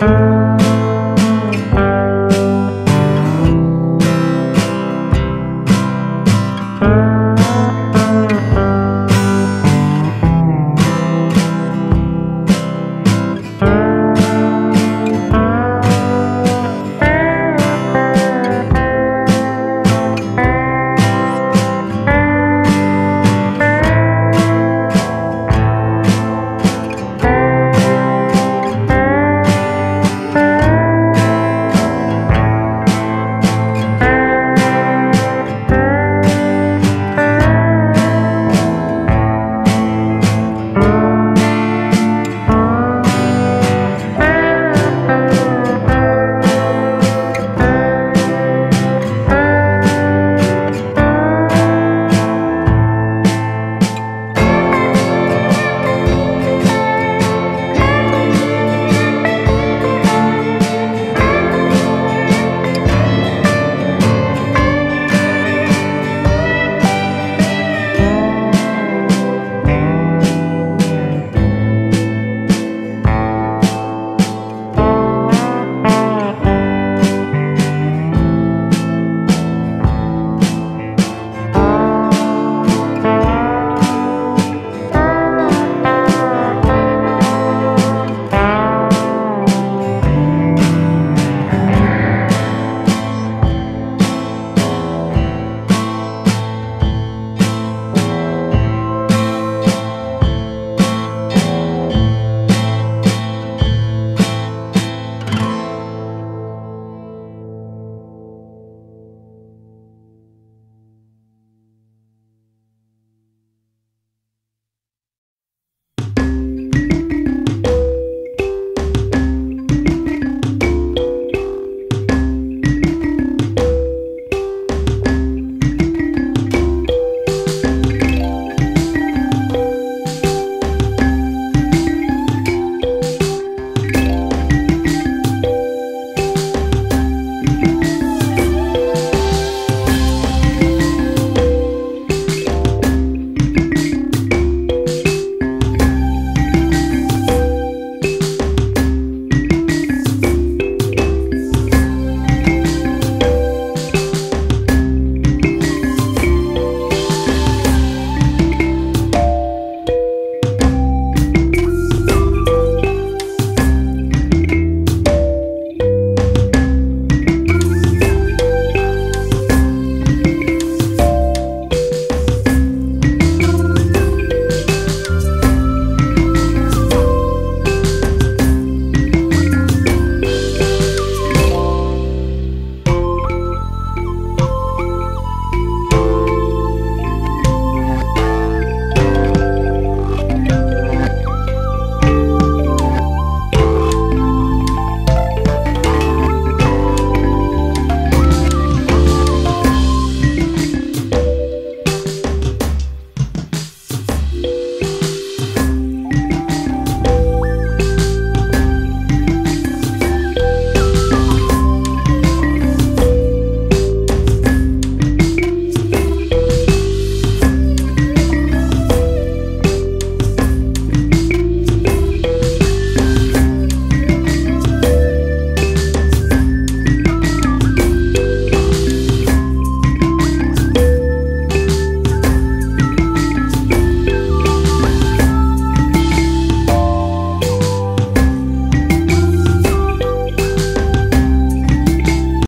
날